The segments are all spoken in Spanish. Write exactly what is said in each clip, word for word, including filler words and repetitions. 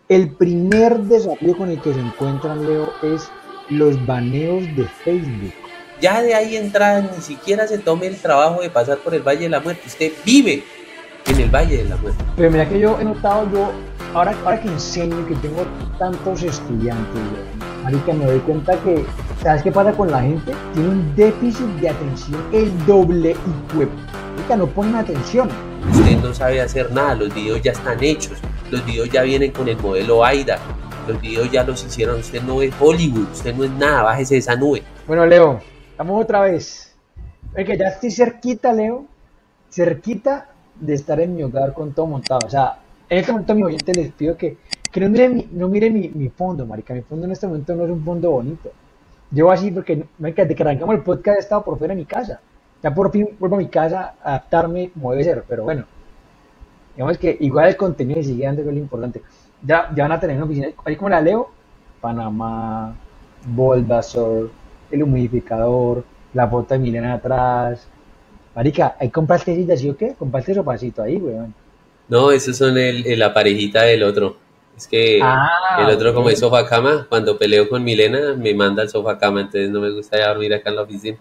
El primer desafío con el que se encuentran, Leo, es los baneos de Facebook. Ya de ahí entrada, ni siquiera se tome el trabajo de pasar por el Valle de la Muerte. Usted vive en el Valle de la Muerte. Pero mira que yo he notado, yo, ahora, ahora que enseño, que tengo tantos estudiantes, yo, marica, me doy cuenta que, ¿sabes qué pasa con la gente? Tiene un déficit de atención el doble y web. Marica, no ponen atención. Usted no sabe hacer nada, los videos ya están hechos, los videos ya vienen con el modelo AIDA, los videos ya los hicieron, usted no es Hollywood, usted no es nada, bájese de esa nube. Bueno, Leo, estamos otra vez. Es que ya estoy cerquita, Leo, cerquita de estar en mi hogar con todo montado. O sea, en este momento a mis oyentes les pido que, que no miren, mi, no miren mi, mi fondo, marica. Mi fondo en este momento no es un fondo bonito. Llevo así porque, marica, desde que arrancamos el podcast he estado por fuera de mi casa. Ya por fin vuelvo a mi casa a adaptarme como debe ser, pero bueno. Digamos que igual el contenido sigue dando, que es lo importante. Ya, ya van a tener una oficina, ahí como la leo, Panamá, Bulbasaur, el humidificador, la foto de Milena atrás. Marica, ¿ahí compraste sillas, sí o qué? Compraste sopacito ahí, weón. No, esos son el, el- la parejita del otro. Es que el Ah, otro, como es bueno. sofá cama, cuando peleo con Milena me manda al sofá cama, entonces no me gusta ya dormir acá en la oficina.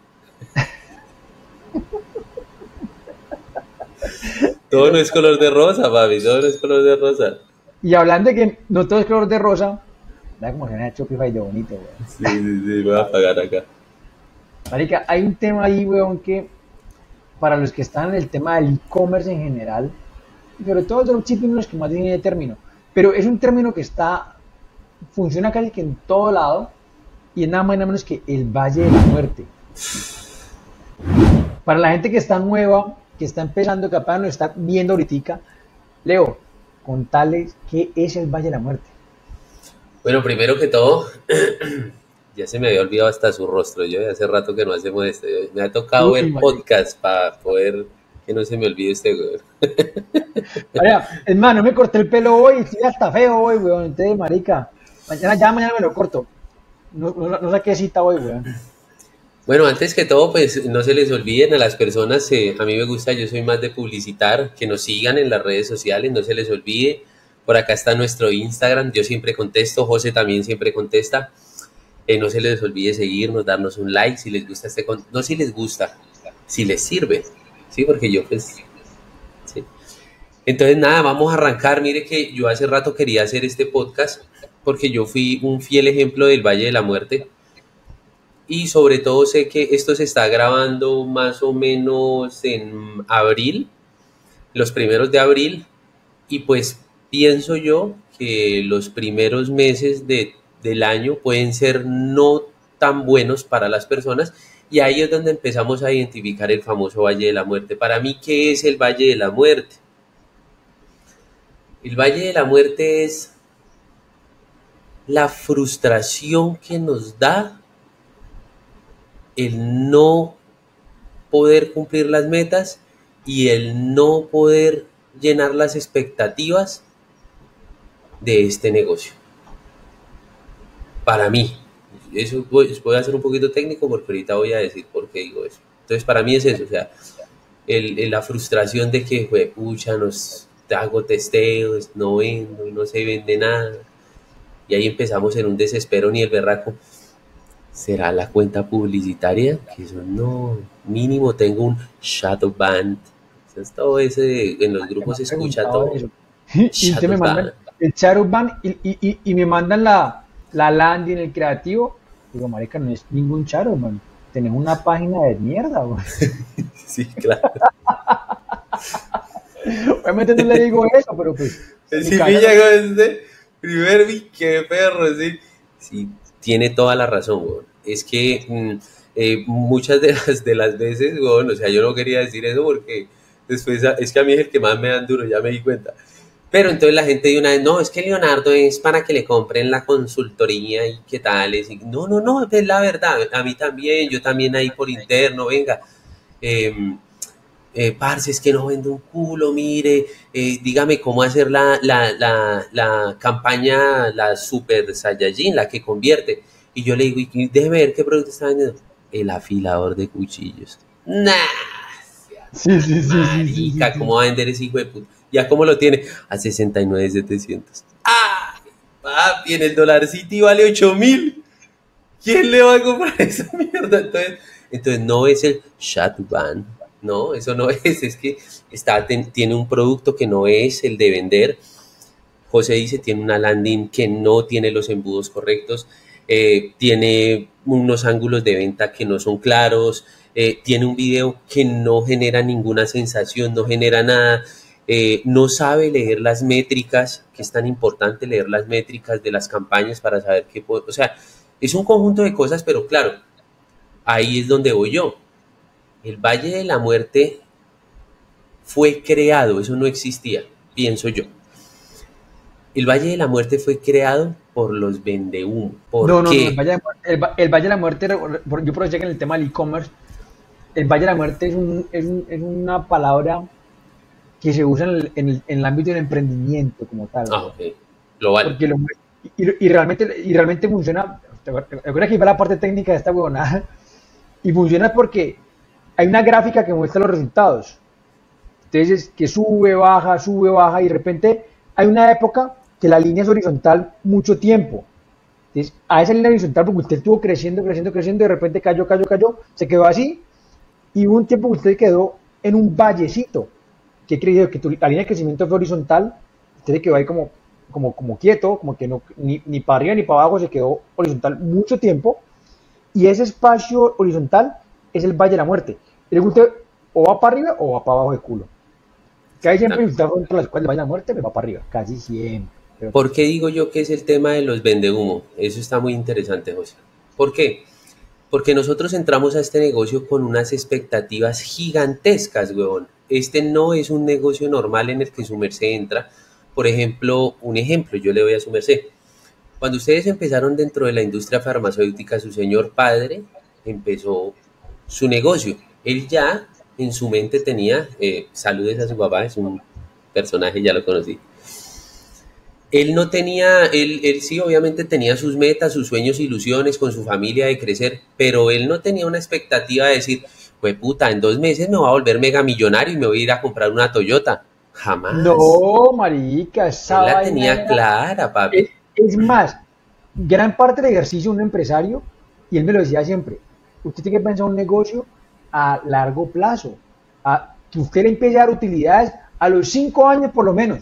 Todo no es color de rosa, papi, todo no es color de rosa. Y hablando de que no todo es color de rosa, da como se me ha hecho Shopify de bonito, weón. Sí, sí, sí, voy a apagar acá. Marica, hay un tema ahí, weón, que para los que están en el tema del e-commerce en general, y sobre todo el dropshipping son los que más tienen de término, pero es un término que está, funciona casi que en todo lado, y es nada más y nada menos que el Valle de la Muerte. Para la gente que está nueva, que está empezando, que apenas nos está viendo ahorita, Leo, contales qué es el Valle de la Muerte. Bueno, primero que todo, ya se me había olvidado hasta su rostro. Yo hace rato que no hacemos esto. Yo- Me ha tocado Uy, ver marica. podcast para poder que no se me olvide este güey. Vaya, es más, no me corté el pelo hoy, estoy hasta feo hoy, weón. Entonces, marica, mañana ya mañana me lo corto. No, no, no saqué cita hoy, weón. Bueno, antes que todo, pues no se les olviden a las personas, eh, a mí me gusta, yo soy más de publicitar, que nos sigan en las redes sociales, no se les olvide. Por acá está nuestro Instagram, yo siempre contesto, José también siempre contesta. Eh, no se les olvide seguirnos, darnos un like si les gusta este contenido, no si les gusta, si les sirve, ¿sí? Porque yo pues, sí. Entonces nada, vamos a arrancar. Mire que yo hace rato quería hacer este podcast porque yo fui un fiel ejemplo del Valle de la Muerte y sobre todo sé que esto se está grabando más o menos en abril, los primeros de abril, y pues pienso yo que los primeros meses de, del año pueden ser no tan buenos para las personas y ahí es donde empezamos a identificar el famoso Valle de la Muerte. Para mí, ¿qué es el Valle de la Muerte? El Valle de la Muerte es la frustración que nos da el no poder cumplir las metas y el no poder llenar las expectativas de este negocio. Para mí, eso voy, voy a ser un poquito técnico porque ahorita voy a decir por qué digo eso. Entonces, para mí es eso, o sea, el, el- la frustración de que, jue, pucha, nos hago testeos, no vendo, no se vende nada. Y ahí empezamos en un desespero ni el berraco. ¿Será la cuenta publicitaria? Que eso no, mínimo tengo un shadow band. Eso es todo ese, en los Me grupos han se escucha preguntado todo. eso. Y usted Shadow me mandan band. el Charuban y, y, y, y me mandan la, la landing, el creativo. Digo, marica, no es ningún Charuban. Tenés una página de mierda, weón. Sí, claro. Obviamente no le digo eso, pero pues, en mi Sí, cabeza pilla con este primer vi- qué perro, sí. Sí, tiene toda la razón, weón. Es que mm, eh, muchas de las, de las veces, weón, o sea, yo no quería decir eso porque después a- es que a mí es el que más me dan duro, ya me di cuenta. Pero entonces la gente de una vez, no, es que Leonardo es para que le compren la consultoría y qué tal. Es, y, no, no, no, es la verdad, a mí también, yo también ahí por interno, venga. em, eh, parce, es que no vende un culo, mire, eh, dígame cómo hacer la, la, la, la campaña, la Super Saiyajin, la que convierte. Y yo le digo, y déjeme ver qué producto está vendiendo. El afilador de cuchillos. Nah, sí, sí, sí, sí, sí, sí, marica, ¿cómo sí. va a vender ese hijo de puta? ¿Ya cómo lo tiene? A sesenta y nueve mil setecientos. ¡Ah! Papi, en el Dollar City vale ocho mil. ¿Quién le va a comprar esa mierda? Entonces, entonces no es el Shadowban. No, eso no es. Es que está, ten, tiene un producto que no es el de vender. José dice, tiene una landing que no tiene los embudos correctos. Eh, tiene unos ángulos de venta que no son claros. Eh, tiene un video que no genera ninguna sensación, no genera nada. Eh, no sabe leer las métricas, que es tan importante leer las métricas de las campañas para saber qué puede, o sea, es un conjunto de cosas, pero claro, ahí es donde voy yo. El Valle de la Muerte fue creado, eso no existía, pienso yo. El Valle de la Muerte fue creado por los vendehumo. ¿Por No, no, no, el qué? Valle de, el, el Valle de la Muerte, yo por eso que en el tema del e-commerce, el Valle de la Muerte es, un, es, un, es una palabra que se usa en el, en el, en el ámbito del emprendimiento como tal. Ah, ok. Global. Porque lo, y, y, realmente, y realmente funciona, recuerda que iba la parte técnica de esta huevonada, y funciona porque hay una gráfica que muestra los resultados. Entonces, que sube, baja, sube, baja, y de repente hay una época que la línea es horizontal mucho tiempo. Entonces, a esa línea horizontal, porque usted estuvo creciendo, creciendo, creciendo, y de repente cayó, cayó, cayó, se quedó así, y hubo un tiempo que usted quedó en un vallecito. ¿Qué creyó? Que tu, la línea de crecimiento fue horizontal, usted se quedó ahí como, como, como quieto, como que no, ni, ni para arriba ni para abajo, se quedó horizontal mucho tiempo, y ese espacio horizontal es el Valle de la Muerte. Y luego usted o va para arriba o va para abajo de culo. Casi siempre usted contra las cuales el Valle de la Muerte me va para arriba, casi siempre. Pero... ¿Por qué digo yo que es el tema de los vendehumo? Eso está muy interesante, José. ¿Por qué? Porque nosotros entramos a este negocio con unas expectativas gigantescas, huevón. Este no es un negocio normal en el que su merced entra. Por ejemplo, un ejemplo, yo le doy a su merced. Cuando ustedes empezaron dentro de la industria farmacéutica, su señor padre empezó su negocio. Él ya en su mente tenía, eh, saludes a su papá, es un personaje, ya lo conocí. Él no tenía, él, él sí obviamente tenía sus metas, sus sueños, ilusiones con su familia de crecer, pero él no tenía una expectativa de decir, pues puta, en dos meses me voy a volver mega millonario y me voy a ir a comprar una Toyota. Jamás. No, marica, esa él la vaina tenía era... clara, papi. Es, es más, gran parte del ejercicio de un empresario, y él me lo decía siempre, usted tiene que pensar un negocio a largo plazo, a que usted le empiece a dar utilidades a los cinco años por lo menos.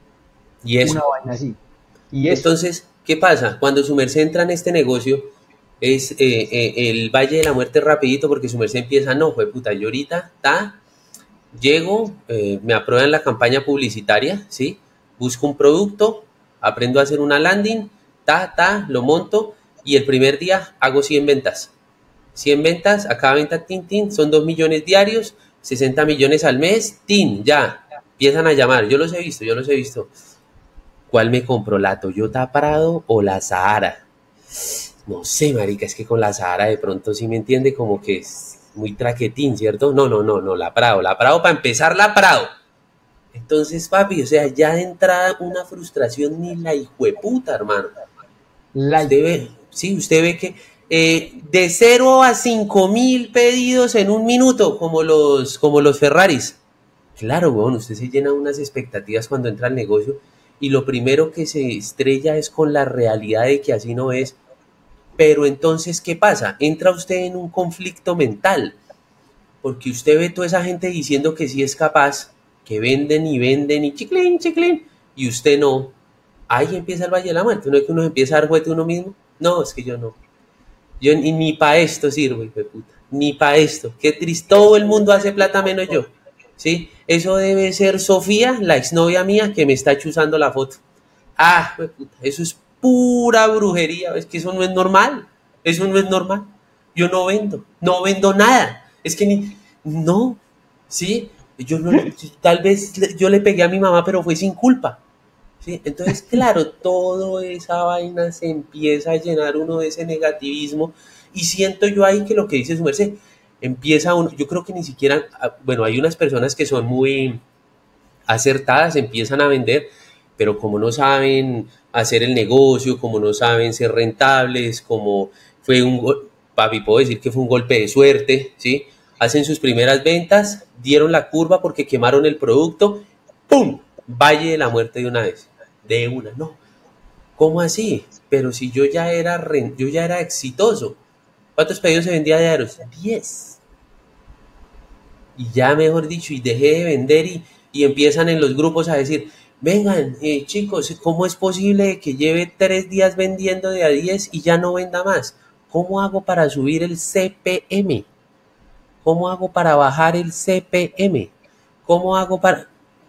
Y eso. Una vaina así. Y eso. Entonces, ¿qué pasa? Cuando su merced entra en este negocio, es eh, eh, el Valle de la Muerte rapidito, porque su merced empieza, no, fue puta, yo ahorita, ta, llego, eh, me aprueban la campaña publicitaria, ¿sí? Busco un producto, aprendo a hacer una landing, ta, ta, lo monto, y el primer día hago cien ventas. cien ventas, a cada venta, tin, tin, son dos millones diarios, sesenta millones al mes, tin, ya, empiezan a llamar, yo los he visto, yo los he visto. ¿Cuál me compró, la Toyota Prado o la Sahara? No sé, marica, es que con la Sahara de pronto sí me entiende como que es muy traquetín, ¿cierto? No, no, no, no, la Prado, la Prado, para empezar, la Prado. Entonces, papi, o sea, ya de entrada una frustración ni la hijueputa, hermano. Like. Usted ve, sí, usted ve que eh, de cero a cinco mil pedidos en un minuto, como los, como los Ferraris. Claro, bueno, usted se llena unas expectativas cuando entra al negocio y lo primero que se estrella es con la realidad de que así no es. Pero entonces, ¿qué pasa? Entra usted en un conflicto mental, porque usted ve toda esa gente diciendo que sí es capaz, que venden y venden y chiclín, chiclín, y usted no. Ahí empieza el Valle de la Muerte. ¿No es que uno empieza a dar juguete uno mismo? No, es que yo no. Yo ni, ni para esto sirvo, hijo de puta. Ni para esto. Qué triste. Todo el mundo hace plata menos yo. ¿Sí? Eso debe ser Sofía, la exnovia mía, que me está chuzando la foto. Ah, puta, eso es pura brujería. Es que eso no es normal. Eso no es normal. Yo no vendo. No vendo nada. Es que ni... No. ¿Sí? Yo no... Tal vez yo le pegué a mi mamá, pero fue sin culpa. ¿Sí? Entonces, claro, toda esa vaina se empieza a llenar uno de ese negativismo. Y siento yo ahí que lo que dice su merced... Empieza uno, yo creo que ni siquiera, bueno, hay unas personas que son muy acertadas, empiezan a vender, pero como no saben hacer el negocio, como no saben ser rentables, como fue un, papi, puedo decir que fue un golpe de suerte, ¿sí? Hacen sus primeras ventas, dieron la curva porque quemaron el producto, ¡pum! Valle de la Muerte de una vez, de una, no. ¿Cómo así? Pero si yo ya era, ren- yo ya era exitoso. ¿Cuántos pedidos se vendía diarios? Diez. Y ya mejor dicho, y dejé de vender y, y empiezan en los grupos a decir, vengan, eh, chicos, ¿cómo es posible que lleve tres días vendiendo de a diez y ya no venda más? ¿Cómo hago para subir el C P M? ¿Cómo hago para bajar el C P M? ¿Cómo hago para...?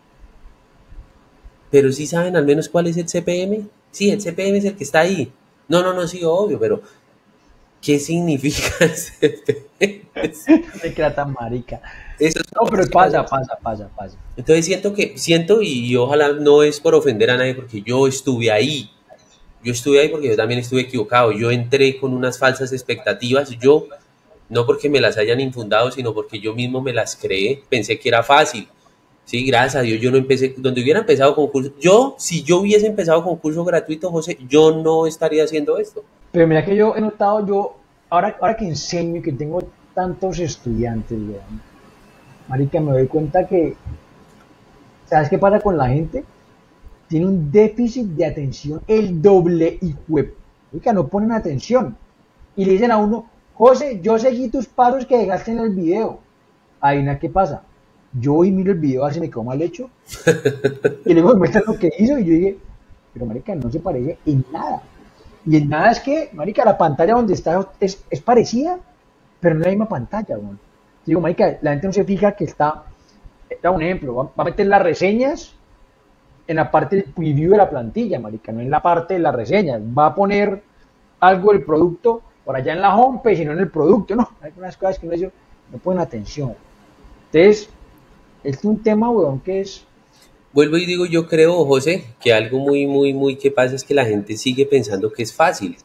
Pero sí saben al menos cuál es el C P M. Sí, el C P M es el que está ahí. No, no, no, sí, obvio, pero ¿qué significa el C P M? De que era tan marica. Eso es No, como pero las pasa, cosas. pasa, pasa, pasa. Entonces siento que, siento y, y ojalá no es por ofender a nadie porque yo estuve ahí. Yo estuve ahí porque yo también estuve equivocado. Yo entré con unas falsas expectativas. Yo, no porque me las hayan infundado, sino porque yo mismo me las creé. Pensé que era fácil. Sí, gracias a Dios, yo no empecé, donde hubiera empezado con curso, yo, si yo hubiese empezado con curso gratuito, José, yo no estaría haciendo esto. Pero mira que yo he notado, yo, ahora, ahora que enseño y que tengo tantos estudiantes, weón, marica, me doy cuenta que, ¿sabes qué pasa con la gente? Tiene un déficit de atención el doble y web. Marica, no ponen atención. Y le dicen a uno, José, yo seguí tus pasos que dejaste en el video. Ahí nada, ¿qué pasa? Yo hoy miro el video a ver si me quedó mal hecho y luego me muestran lo que hizo y yo dije, pero marica, no se parece en nada. Y en nada es que, marica, la pantalla donde está es, es parecida, pero no es la misma pantalla, weón. Digo, marica, la gente no se fija que está, da un ejemplo, va, va a meter las reseñas en la parte del preview de la plantilla, marica, no en la parte de las reseñas. Va a poner algo del producto por allá en la homepage y no en el producto, no. Hay unas cosas que no, dice, no ponen atención. Entonces, es un tema, weón, que es, Vuelvo y digo, yo creo, José, que algo muy, muy, muy que pasa es que la gente sigue pensando que es fácil.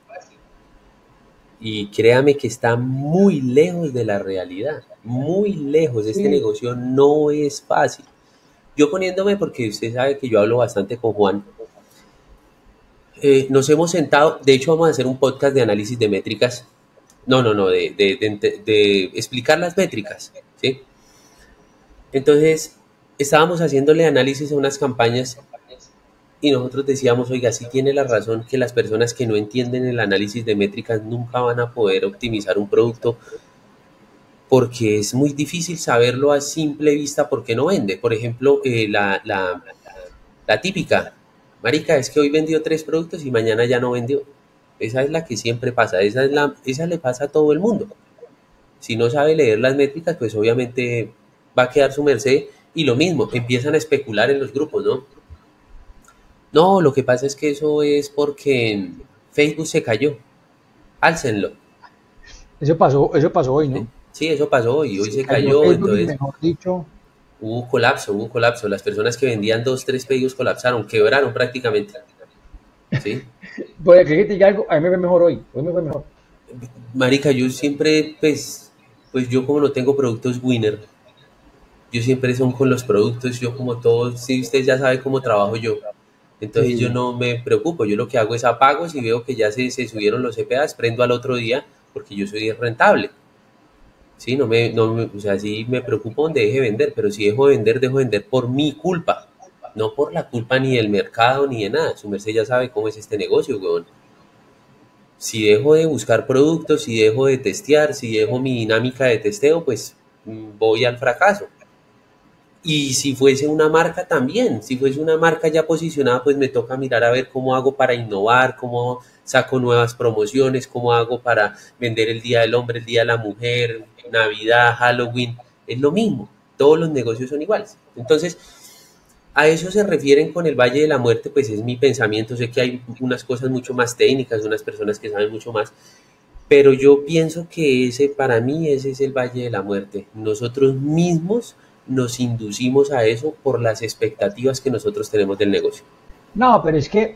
Y créame que está muy lejos de la realidad, muy lejos. Este sí, negocio no es fácil. Yo poniéndome, porque usted sabe que yo hablo bastante con Juan, eh, nos hemos sentado, de hecho vamos a hacer un podcast de análisis de métricas. No, no, no, de, de, de, de explicar las métricas, ¿sí? Entonces, estábamos haciéndole análisis a unas campañas y nosotros decíamos, oiga, sí tiene la razón que las personas que no entienden el análisis de métricas nunca van a poder optimizar un producto porque es muy difícil saberlo a simple vista porque no vende. Por ejemplo, eh, la, la, la típica, marica, es que hoy vendió tres productos y mañana ya no vendió. Esa es la que siempre pasa, esa, es la, esa le pasa a todo el mundo. Si no sabe leer las métricas, pues obviamente va a quedar su merced y lo mismo, empiezan a especular en los grupos, ¿no? No, lo que pasa es que eso es porque Facebook se cayó, álcenlo. eso pasó, eso pasó hoy, ¿no? Sí, eso pasó y hoy Se se cayó cayó, Facebook y entonces mejor dicho, hubo colapso, hubo colapso. Las personas que vendían dos, tres pedidos colapsaron, quebraron prácticamente, ¿sí? pues que te diga algo, a mí me ve mejor hoy, hoy me fue mejor. Marica, yo siempre, pues, pues yo como no tengo productos winner, yo siempre son con los productos, yo como todos, sí, usted ya sabe cómo trabajo yo. Entonces yo Sí, no me preocupo, yo lo que hago es apago, si veo que ya se, se subieron los C P As, prendo al otro día porque yo soy rentable. Sí, no me, no me- o sea, sí me preocupo donde deje de vender, pero si dejo de vender, dejo de vender por mi culpa, no por la culpa ni del mercado ni de nada. Su merced ya sabe cómo es este negocio, weón. Si dejo de buscar productos, si dejo de testear, si dejo mi dinámica de testeo, pues mm, voy al fracaso. Y si fuese una marca también, si fuese una marca ya posicionada, pues me toca mirar a ver cómo hago para innovar, cómo saco nuevas promociones, cómo hago para vender el Día del Hombre, el Día de la Mujer, Navidad, Halloween. Es lo mismo, todos los negocios son iguales. Entonces, a eso se refieren con el Valle de la Muerte, pues es mi pensamiento. Sé que hay unas cosas mucho más técnicas, unas personas que saben mucho más, pero yo pienso que ese, para mí, ese es el Valle de la Muerte. Nosotros mismos nos inducimos a eso por las expectativas que nosotros tenemos del negocio. no, pero es que,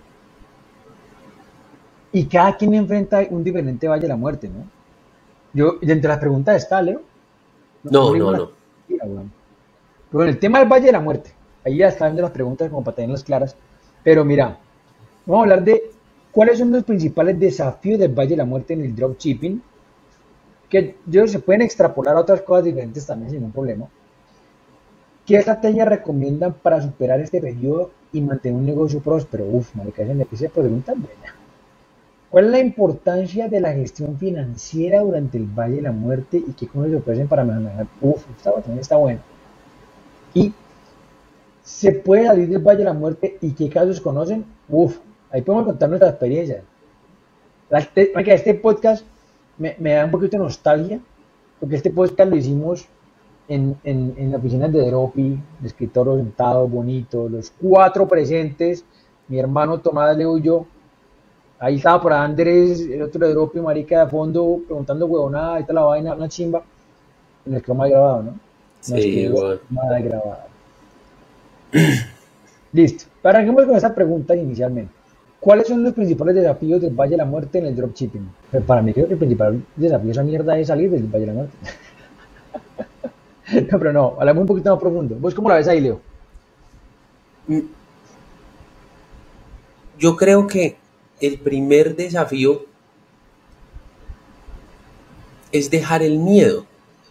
y cada quien enfrenta un diferente valle de la muerte, ¿no? Yo, y entre las preguntas está, Leo, no, no No, le digo no, una no. mentira, weón. Pero en el tema del valle de la muerte, ahí ya están de las preguntas como para tenerlas claras, pero mira, vamos a hablar de cuáles son los principales desafíos del valle de la muerte en el dropshipping, que yo se pueden extrapolar a otras cosas diferentes también sin ningún problema. ¿Qué estrategias recomiendan para superar este periodo y mantener un negocio próspero. Uf, marica, esa esa pregunta es buena. ¿Cuál es la importancia de la gestión financiera durante el Valle de la Muerte y qué consejos se ofrecen para mejorar? Uf, esta también está buena. Y ¿se puede salir del Valle de la Muerte y qué casos conocen? Uf, ahí podemos contar nuestra experiencia. La- Este, marica, este podcast me, me da un poquito de nostalgia, porque este podcast lo hicimos en, en, en la oficina de Dropi, de escritorio sentado, bonito, los cuatro presentes, mi hermano Tomás, Leo y yo. Ahí estaba por ahí Andrés, el otro de Dropi, marica, de fondo, preguntando huevonada, ahí está la vaina, una chimba. Nos quedó mal grabado, ¿no? Nos Sí, quedó bueno. mal grabado. Listo. Arranquemos con esta pregunta inicialmente. ¿Cuáles son los principales desafíos del Valle de la Muerte en el dropshipping? Pues para mí creo que el principal desafío de esa mierda es salir del Valle de la Muerte. No, pero no, hablamos un poquito más profundo. ¿Vos cómo la ves ahí, Leo? Mm, Yo creo que el primer desafío es dejar el miedo.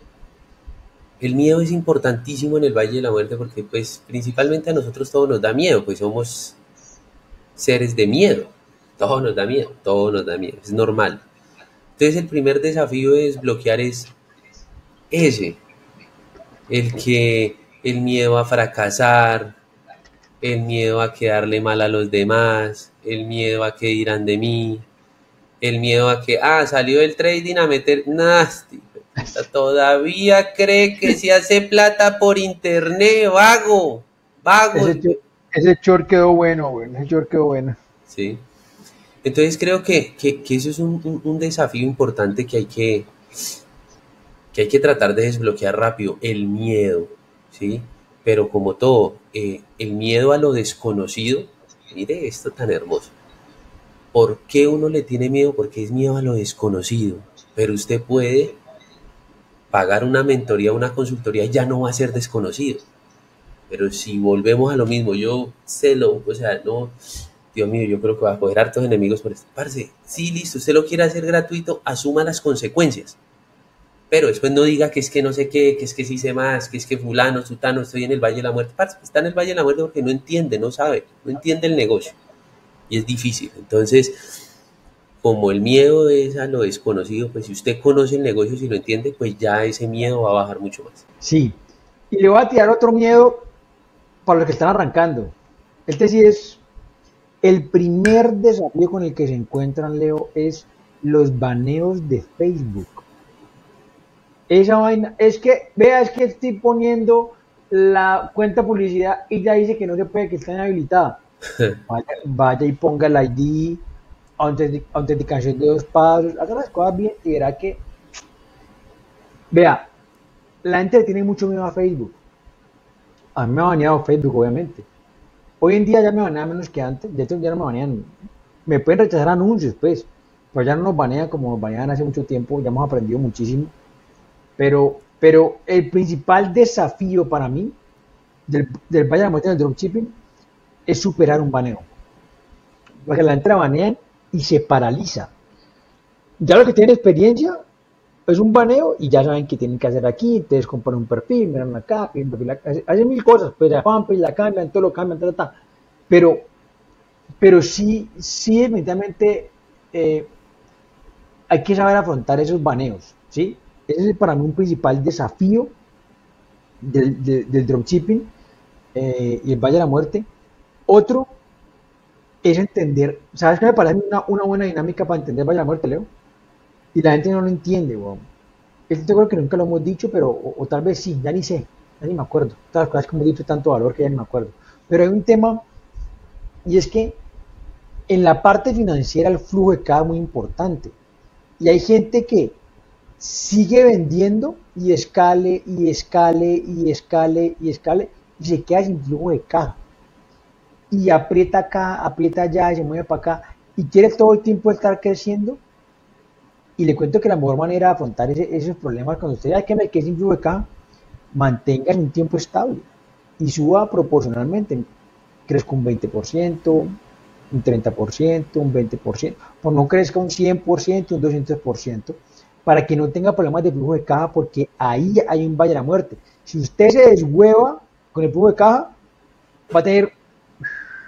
El miedo es importantísimo en el Valle de la Muerte porque pues principalmente a nosotros todo nos da miedo, pues somos seres de miedo. Todo nos da miedo, todo nos da miedo, es normal. Entonces el primer desafío es bloquear es ese, el que el miedo a fracasar, el miedo a quedarle mal a los demás, el miedo a que dirán de mí, el miedo a que, ah, salió el trading a meter, nasty, todavía cree que se hace plata por internet, vago, vago, Ese, cho- ese short quedó bueno, güey. Ese short quedó bueno. ¿sí? Entonces creo que, que, que eso es un, un, un desafío importante que hay que, que hay que tratar de desbloquear rápido, el miedo, ¿sí? Pero como todo, eh, el miedo a lo desconocido, mire esto tan hermoso. ¿Por qué uno le tiene miedo? Porque es miedo a lo desconocido. Pero usted puede pagar una mentoría, una consultoría, ya no va a ser desconocido. Pero si volvemos a lo mismo, yo sé lo, o sea, no, Dios mío, yo creo que va a coger hartos enemigos por esto. Parce, sí, listo, usted lo quiere hacer gratuito, asuma las consecuencias. Pero después no diga que es que no sé qué, que es que sí sé más, que es que fulano, sutano, estoy en el Valle de la Muerte. Parce, está en el Valle de la Muerte porque no entiende, no sabe, no entiende el negocio. Y es difícil. Entonces, como el miedo es a lo desconocido, pues si usted conoce el negocio, si lo entiende, pues ya ese miedo va a bajar mucho más. Sí. Y le voy a tirar otro miedo para los que están arrancando. Este sí es el primer desafío con el que se encuentran, Leo, es los baneos de Facebook. Esa vaina, es que, vea, es que estoy poniendo la cuenta publicidad y ya dice que no se puede, que está inhabilitada. Vaya, vaya y ponga el I D, autentic- autenticación de dos pasos, haga las cosas bien y verá que, vea, la gente le tiene mucho miedo a Facebook. A mí me ha baneado Facebook, obviamente. Hoy en día ya me banean menos que antes, de hecho ya no me banean. Me pueden rechazar anuncios, pues, pero ya no nos banean como nos baneaban hace mucho tiempo, ya hemos aprendido muchísimo. Pero, pero el principal desafío para mí del, del Valle de la Muerte del dropshipping es superar un baneo. Porque la entra banean y se paraliza. Ya lo que tienen experiencia es un baneo y ya saben que tienen que hacer aquí, entonces compran un perfil, miran acá, piden perfil acá, hacen hacen mil cosas, pues la fanpage la cambian, todo lo cambian, ta, ta, ta. Pero, pero sí, sí, definitivamente eh, hay que saber afrontar esos baneos, ¿sí? Ese es para mí un principal desafío del, del, del dropshipping eh, y el Valle de la Muerte. Otro es entender, ¿sabes qué me parece una, una buena dinámica para entender el Valle de la Muerte, Leo? Y la gente no lo entiende, weón. Esto yo creo que nunca lo hemos dicho, pero, o, o tal vez sí, ya ni sé, ya ni me acuerdo. Todas las cosas que hemos dicho tanto valor que ya ni me acuerdo. Pero hay un tema, y es que en la parte financiera el flujo de caja es muy importante. Y hay gente que sigue vendiendo y escale, y escale, y escale, y escale, y se queda sin flujo de caja. Y aprieta acá, aprieta allá, y se mueve para acá, y quiere todo el tiempo estar creciendo. Y le cuento que la mejor manera de afrontar ese- esos problemas cuando usted ya que me quede sin flujo de caja, mantenga en un tiempo estable y suba proporcionalmente. Crezca un veinte por ciento, un treinta por ciento, un veinte por ciento, por no crezca un cien por ciento, un doscientos por ciento, para que no tenga problemas de flujo de caja, porque ahí hay un valle de la muerte. Si usted se deshueva con el flujo de caja, va a tener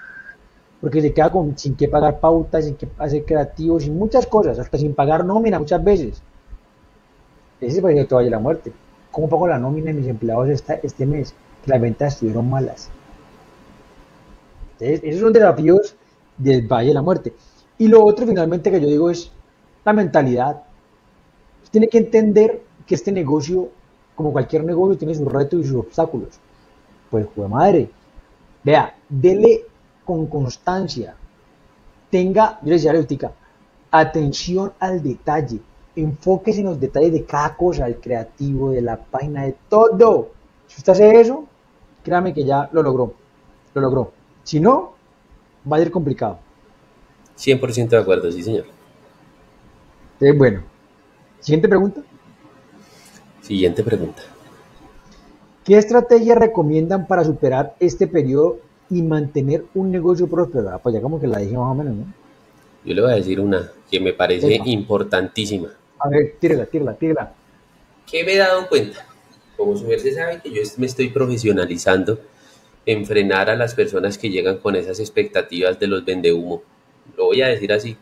porque se queda con, sin que pagar pautas, sin que hacer creativos, sin muchas cosas, hasta sin pagar nómina muchas veces. Ese es el proyecto Valle de la Muerte. ¿Cómo pago la nómina de mis empleados esta, este mes? Que las ventas estuvieron malas. Entonces, esos son desafíos del Valle de la Muerte. Y lo otro, finalmente, que yo digo es la mentalidad. Usted tiene que entender que este negocio, como cualquier negocio, tiene sus retos y sus obstáculos. Pues, joder madre, vea, dele con constancia. Tenga, yo le decía a la Eutica, atención al detalle. Enfóquese en los detalles de cada cosa, del creativo, de la página, de todo. Si usted hace eso, créame que ya lo logró. Lo logró. Si no, va a ser complicado. cien por ciento de acuerdo, sí, señor. Entonces, bueno. Siguiente pregunta. Siguiente pregunta. ¿Qué estrategias recomiendan para superar este periodo y mantener un negocio próspero? Ah, pues ya como que la dije más o menos, ¿no? Yo le voy a decir una que me parece Venga. Importantísima. A ver, tírala, tírala, tírala. ¿Qué me he dado cuenta? Como su merced sabe que yo me estoy profesionalizando en frenar a las personas que llegan con esas expectativas de los vendehumo. Lo voy a decir así.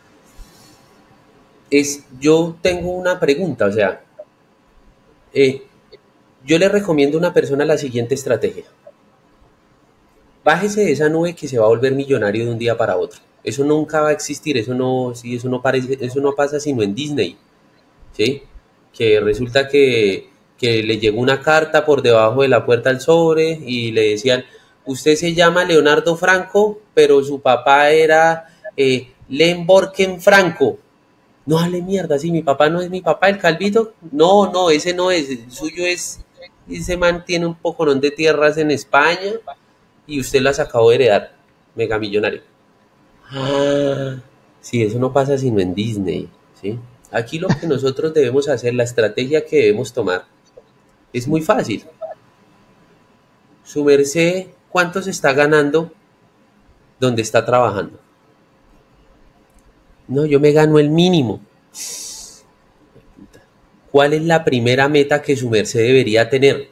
Es, yo tengo una pregunta, o sea, eh, yo le recomiendo a una persona la siguiente estrategia. Bájese de esa nube que se va a volver millonario de un día para otro. Eso nunca va a existir, eso no, sí, eso no parece, eso no pasa sino en Disney, ¿sí? Que resulta que, que le llegó una carta por debajo de la puerta al sobre y le decían, usted se llama Leonardo Franco, pero su papá era eh, Len Borken Franco. No hable mierda, sí, mi papá no es mi papá, el calvito. No, no, ese no es, el suyo es, ese man tiene un poconón de tierras en España y usted las acabó de heredar, mega millonario. Ah, sí, eso no pasa sino en Disney, ¿sí? Aquí lo que nosotros debemos hacer, la estrategia que debemos tomar, es muy fácil. Su merced, ¿cuánto se está ganando donde está trabajando? No, yo me gano el mínimo. ¿Cuál es la primera meta que su merced debería tener?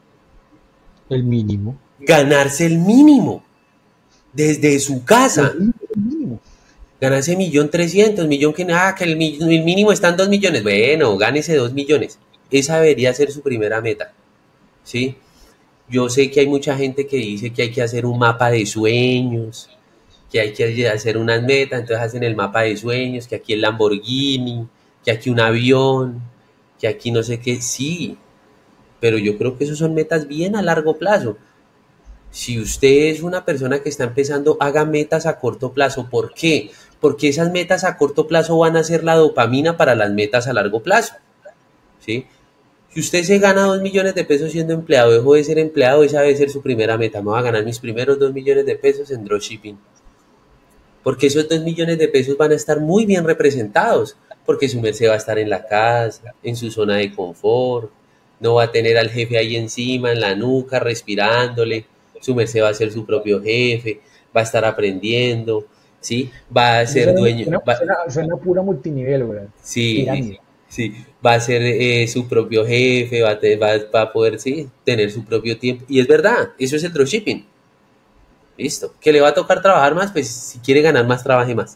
El mínimo. Ganarse el mínimo. Desde su casa. El mínimo. Ganarse millón trescientos, millón que nada, que el, el mínimo está en dos millones. Bueno, gánese dos millones. Esa debería ser su primera meta. ¿Sí? Yo sé que hay mucha gente que dice que hay que hacer un mapa de sueños, que hay que hacer unas metas, entonces hacen el mapa de sueños, que aquí el Lamborghini, que aquí un avión, que aquí no sé qué, sí, pero yo creo que eso son metas bien a largo plazo. Si usted es una persona que está empezando, haga metas a corto plazo. ¿Por qué? Porque esas metas a corto plazo van a ser la dopamina para las metas a largo plazo, ¿sí? Si usted se gana dos millones de pesos siendo empleado, dejó de ser empleado, esa debe ser su primera meta. Me voy a ganar mis primeros dos millones de pesos en dropshipping. Porque esos dos millones de pesos van a estar muy bien representados, porque su merced va a estar en la casa, en su zona de confort, no va a tener al jefe ahí encima, en la nuca, respirándole, su merced va a ser su propio jefe, va a estar aprendiendo, ¿sí? Va a ser Suena, dueño... suena, Va, suena, suena pura multinivel, güey. sí, sí, va a ser eh, su propio jefe, va a, te, va, va a poder, sí, tener su propio tiempo. Y es verdad, eso es el dropshipping. Listo. ¿Que le va a tocar trabajar más? Pues si quiere ganar más, trabaje más.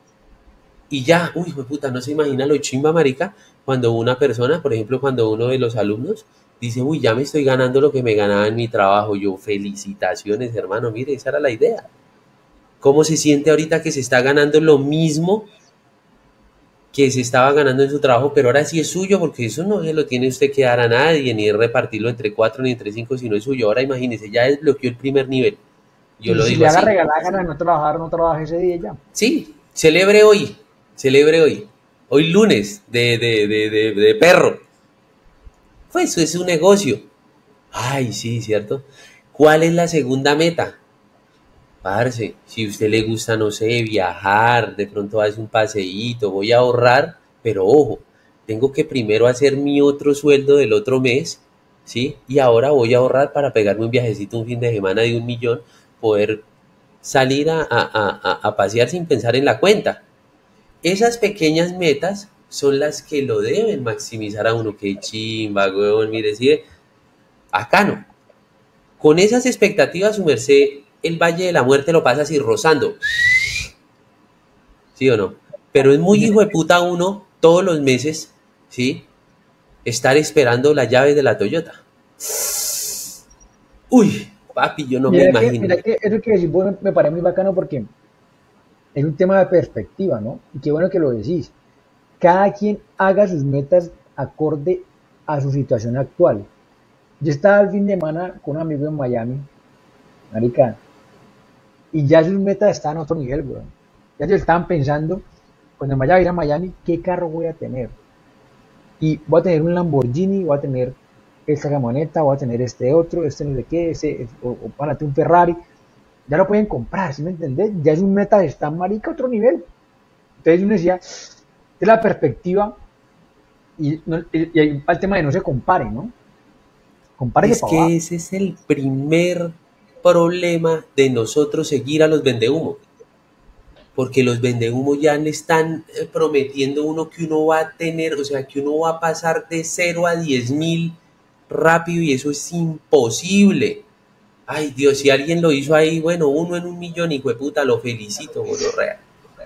Y ya, uy, puta, no se imagina lo chimba, marica, cuando una persona, por ejemplo, cuando uno de los alumnos dice, uy, ya me estoy ganando lo que me ganaba en mi trabajo. Yo, felicitaciones, hermano, mire, esa era la idea. ¿Cómo se siente ahorita que se está ganando lo mismo que se estaba ganando en su trabajo, pero ahora sí es suyo, porque eso no se lo tiene usted que dar a nadie, ni repartirlo entre cuatro ni entre cinco, sino es suyo? Ahora imagínese, ya desbloqueó el primer nivel. Yo Y lo si digo le haga así. regalar ganas de no trabajar, no trabaje ese día ya. Sí, celebre hoy, celebre hoy. Hoy lunes de, de, de, de, de perro. Pues eso es un negocio. Ay, sí, ¿cierto? ¿Cuál es la segunda meta? Parce, si a usted le gusta, no sé, viajar, de pronto hace un paseíto, voy a ahorrar, pero ojo, tengo que primero hacer mi otro sueldo del otro mes, ¿sí? Y ahora voy a ahorrar para pegarme un viajecito un fin de semana de un millón, poder salir a, a, a, a pasear sin pensar en la cuenta. Esas pequeñas metas son las que lo deben maximizar a uno. Que chimba, huevón, mire, si acá no. Con esas expectativas, su merced el Valle de la Muerte lo pasa así rozando, ¿sí o no? Pero es muy hijo de puta uno todos los meses, ¿sí? Estar esperando las llaves de la Toyota. Uy, papi, yo no me Mira que, imagino. mira que eso que decís vos me, me parece muy bacano porque es un tema de perspectiva, ¿no? Y qué bueno que lo decís. Cada quien haga sus metas acorde a su situación actual. Yo estaba el fin de semana con un amigo en Miami, marica, y ya sus metas están a otro nivel, weón. Ya se estaban pensando, cuando me vaya a ir a Miami, ¿qué carro voy a tener? Y voy a tener un Lamborghini, voy a tener esta camioneta, voy a tener este otro, este no sé qué, ese, o, o párate un Ferrari. Ya lo pueden comprar, ¿sí me entendés? Ya sus metas están, marica, a otro nivel. Entonces uno decía, de la perspectiva, y, no, y, y hay el tema de no se compare, ¿no? Compárese Es para abajo. que ese es el primer problema de nosotros seguir a los vendehumo. Porque los vendehumo ya le están eh, prometiendo uno que uno va a tener, o sea, que uno va a pasar de cero a diez mil rápido y eso es imposible. Ay Dios, si alguien lo hizo ahí, bueno, uno en un millón, hijo de puta, lo felicito, gonorrea.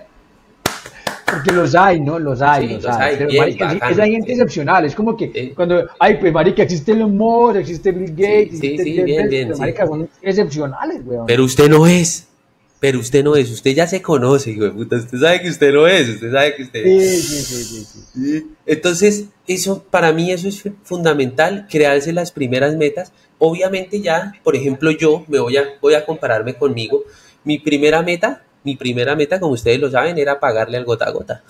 Porque los hay, ¿no? Los hay, Sí, los los hay. hay, Pero, bien, marica, sí, es bacano. la gente Bien, excepcional. Es como que eh, cuando, ay, pues, marica, existe Elon Musk, existe Bill Gates, sí, sí, existe sí, Jeff bien, Bezos, bien, pero, sí. marica, son excepcionales, weón. Pero usted no es. Pero usted no es. Usted ya se conoce, hijo de puta. Usted sabe que usted no es. Usted sabe que usted. Sí, sí, sí, sí, sí. Sí. Entonces, eso, para mí eso es fundamental, crearse las primeras metas. Obviamente ya, por ejemplo, yo me voy a, voy a compararme conmigo. Mi primera meta, mi primera meta, como ustedes lo saben, era pagarle al gota a gota.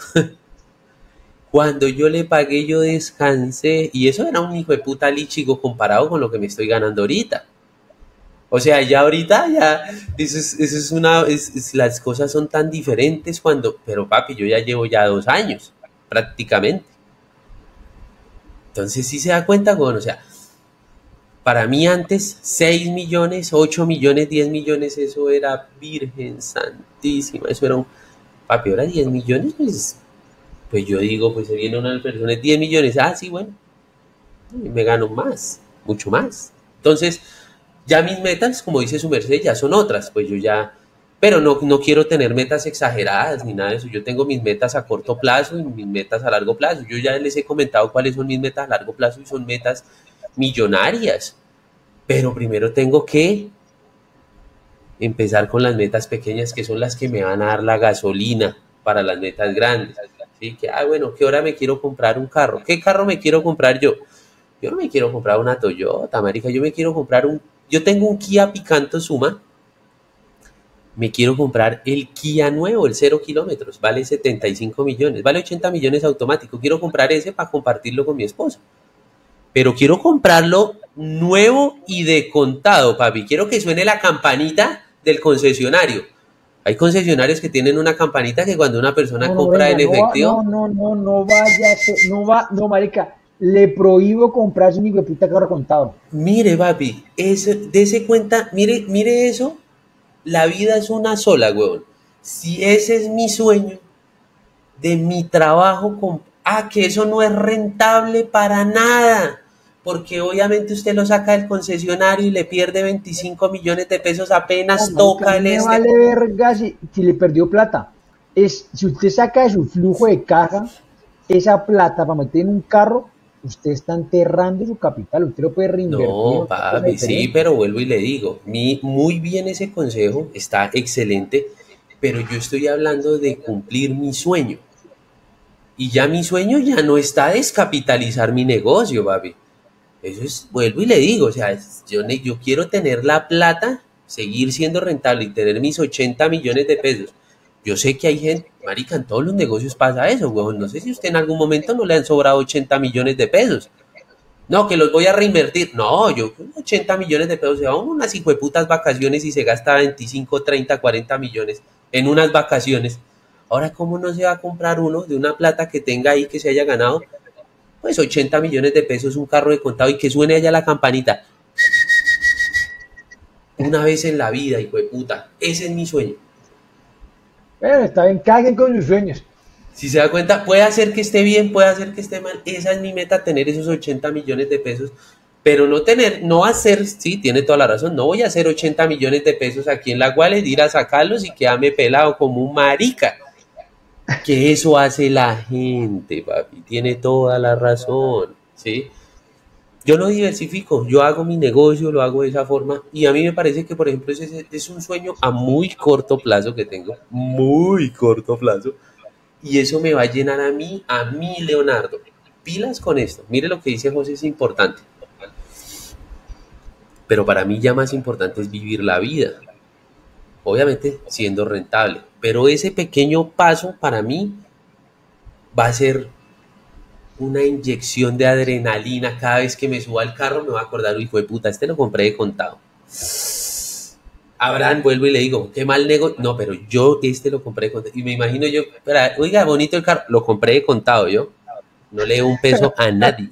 Cuando yo le pagué, yo descansé. Y eso era un hijo de puta lichigo comparado con lo que me estoy ganando ahorita. O sea, ya ahorita ya, eso es, eso es una, es, es- las cosas son tan diferentes cuando, pero papi, yo ya llevo ya dos años, prácticamente. Entonces sí se da cuenta, bueno, o sea, para mí antes seis millones, ocho millones, diez millones, eso era Virgen Santísima, eso era un, papi, ahora diez millones, pues, pues yo digo, pues se viene una persona, diez millones, ah, sí, bueno, me gano más, mucho más. Entonces, ya mis metas, como dice su merced, ya son otras, pues yo ya, pero no, no quiero tener metas exageradas ni nada de eso, yo tengo mis metas a corto plazo y mis metas a largo plazo, yo ya les he comentado cuáles son mis metas a largo plazo y son metas millonarias, pero primero tengo que empezar con las metas pequeñas que son las que me van a dar la gasolina para las metas grandes. ¿Sí? Que, ah, bueno, ¿qué hora me quiero comprar un carro? ¿Qué carro me quiero comprar yo? Yo no me quiero comprar una Toyota, marica, yo me quiero comprar un... Yo tengo un Kia Picanto Suma, me quiero comprar el Kia nuevo, el cero kilómetros, vale setenta y cinco millones, vale ochenta millones automático, quiero comprar ese para compartirlo con mi esposa, pero quiero comprarlo nuevo y de contado, papi, quiero que suene la campanita del concesionario. Hay concesionarios que tienen una campanita que cuando una persona No, no, compra venga, en no va, no, efectivo, no, no, no vaya, a ser- no va, no, marica, le prohíbo comprarse un hijo de puta carro contado. mire, papi, ese, dese cuenta, mire, mire eso. La vida es una sola, huevón. Si ese es mi sueño de mi trabajo, con... ah, que eso no es rentable para nada, porque obviamente usted lo saca del concesionario y le pierde veinticinco millones de pesos No, apenas marica, a toca mí el me este. vale verga si, si le perdió plata. Es, si usted saca de su flujo de caja esa plata para meter en un carro, usted está enterrando su capital. Usted lo puede reinvertir en No, otra cosa papi, sí, diferente. pero vuelvo y le digo, mi, muy bien ese consejo, está excelente, pero yo estoy hablando de cumplir mi sueño. Y ya mi sueño ya no está descapitalizar mi negocio, papi. Eso es, vuelvo y le digo, o sea, yo, yo quiero tener la plata, seguir siendo rentable y tener mis ochenta millones de pesos. Yo sé que hay gente, marica, en todos los negocios pasa eso, huevón. No sé si usted en algún momento no le han sobrado ochenta millones de pesos. No, que los voy a reinvertir. No, yo ochenta millones de pesos, se va a unas hijueputas vacaciones y se gasta veinticinco, treinta, cuarenta millones en unas vacaciones. Ahora, ¿cómo no se va a comprar uno de una plata que tenga ahí que se haya ganado? Pues ochenta millones de pesos, un carro de contado y que suene allá la campanita. Una vez en la vida, hijo de puta. Ese es mi sueño. Pero está bien, caguen con sus sueños. Si se da cuenta, puede hacer que esté bien, puede hacer que esté mal. Esa es mi meta, tener esos ochenta millones de pesos. pero no tener, no hacer, sí, tiene toda la razón, no voy a hacer ochenta millones de pesos aquí en la Guales, ir a sacarlos y quedarme pelado como un marica. Que eso hace la gente, papi, tiene toda la razón, ¿sí? Yo lo diversifico, yo hago mi negocio, lo hago de esa forma y a mí me parece que, por ejemplo, ese es un sueño a muy corto plazo que tengo, muy corto plazo, y eso me va a llenar a mí, a mí, Leonardo. Pilas con esto, mire lo que dice José, es importante, pero para mí ya más importante es vivir la vida, obviamente siendo rentable, pero ese pequeño paso para mí va a ser una inyección de adrenalina cada vez que me suba al carro, me va a acordar, uy, fue puta, este lo compré de contado. Abraham, vuelvo y le digo, qué mal negocio. No, pero yo este lo compré de contado. Y me imagino yo, espera, oiga, bonito el carro, lo compré de contado yo. No le debo un peso a nadie.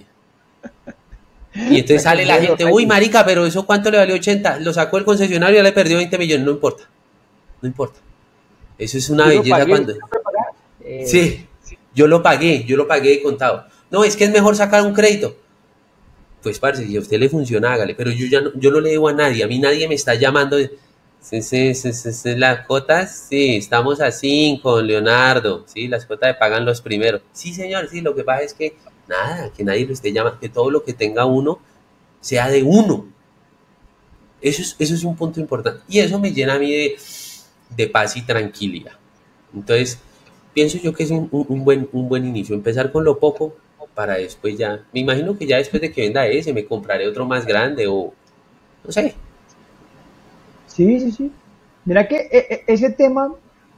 Y entonces sale la gente, uy, marica, pero eso cuánto le valió ochenta, lo sacó el concesionario, ya le perdió veinte millones, no importa, no importa. Eso es una Yo lo belleza pagué, cuando... ¿usted puede pagar? Eh, Sí, yo lo pagué, yo lo pagué de contado. No, es que es mejor sacar un crédito. Pues, parce, si a usted le funciona, hágale. Pero yo ya no, yo no le debo a nadie. A mí nadie me está llamando. de, Sí, sí, sí, sí, sí, las cuotas, sí, estamos así con Leonardo. Sí, las cuotas se pagan los primeros. Sí, señor, sí, lo que pasa es que nada, que nadie lo esté llamando, que todo lo que tenga uno sea de uno. Eso es, eso es un punto importante. Y eso me llena a mí de, de paz y tranquilidad. Entonces, pienso yo que es un, un- un buen, un buen inicio. Empezar con lo poco para después ya. Me imagino que ya después de que venda ese, me compraré otro más grande o no sé. sí, sí, sí. Mira que e- e- ese tema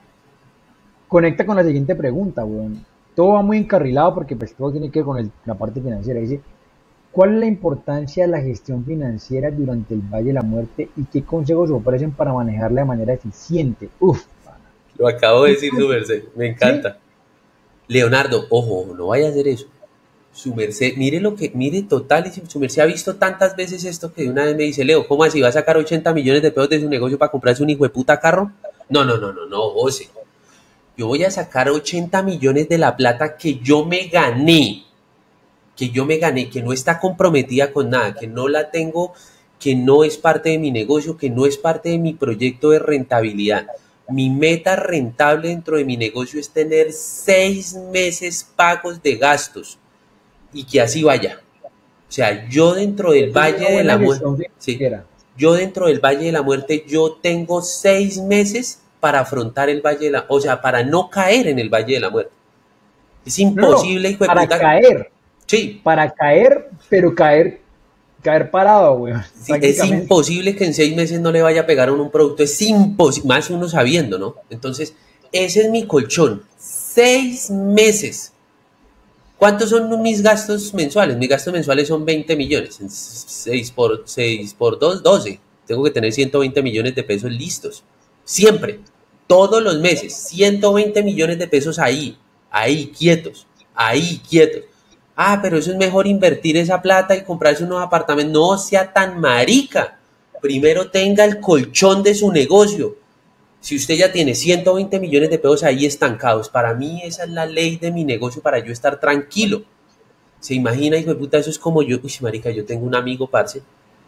conecta con la siguiente pregunta, weón. Todo va muy encarrilado porque pues todo tiene que ver con el- la parte financiera. Dice, ¿cuál es la importancia de la gestión financiera durante el Valle de la Muerte y qué consejos ofrecen para manejarla de manera eficiente? Uf, Lo acabo de decir su merced. Me ¿sí? encanta. Leonardo, ojo, no vaya a hacer eso. Su merced, mire lo que, mire total, y su merced ha visto tantas veces esto que de una vez me dice, Leo, ¿cómo así va a sacar ochenta millones de pesos de su negocio para comprarse un hijo de puta carro? No, no, no, no, no, José. Yo voy a sacar ochenta millones de la plata que yo me gané, que yo me gané, que no está comprometida con nada, que no la tengo, que no es parte de mi negocio, que no es parte de mi proyecto de rentabilidad. Mi meta rentable dentro de mi negocio es tener seis meses pagos de gastos y que así vaya. O sea, yo dentro del Eso es una Valle de la buena Muerte, gestión sí, financiera. yo dentro del Valle de la Muerte, yo tengo seis meses para afrontar el Valle de la, o sea, para no caer en el Valle de la Muerte. Es No, no, no, imposible, hijo de para puta. caer, Sí, para caer, pero caer, caer parado, weón, sí, es prácticamente. imposible que en seis meses no le vaya a pegar a un producto, es imposible, más uno sabiendo, ¿no? Entonces, ese es mi colchón, seis meses. ¿Cuántos son mis gastos mensuales? Mis gastos mensuales son veinte millones, seis por, seis por dos, doce. Tengo que tener ciento veinte millones de pesos listos, siempre, todos los meses, ciento veinte millones de pesos ahí, ahí, quietos, ahí, quietos. Ah, pero eso es mejor invertir esa plata y comprarse unos apartamentos. No sea tan marica. Primero tenga el colchón de su negocio. Si usted ya tiene ciento veinte millones de pesos ahí estancados, para mí esa es la ley de mi negocio para yo estar tranquilo. ¿Se imagina, hijo de puta? Eso es como yo, uy, marica, yo tengo un amigo, parce.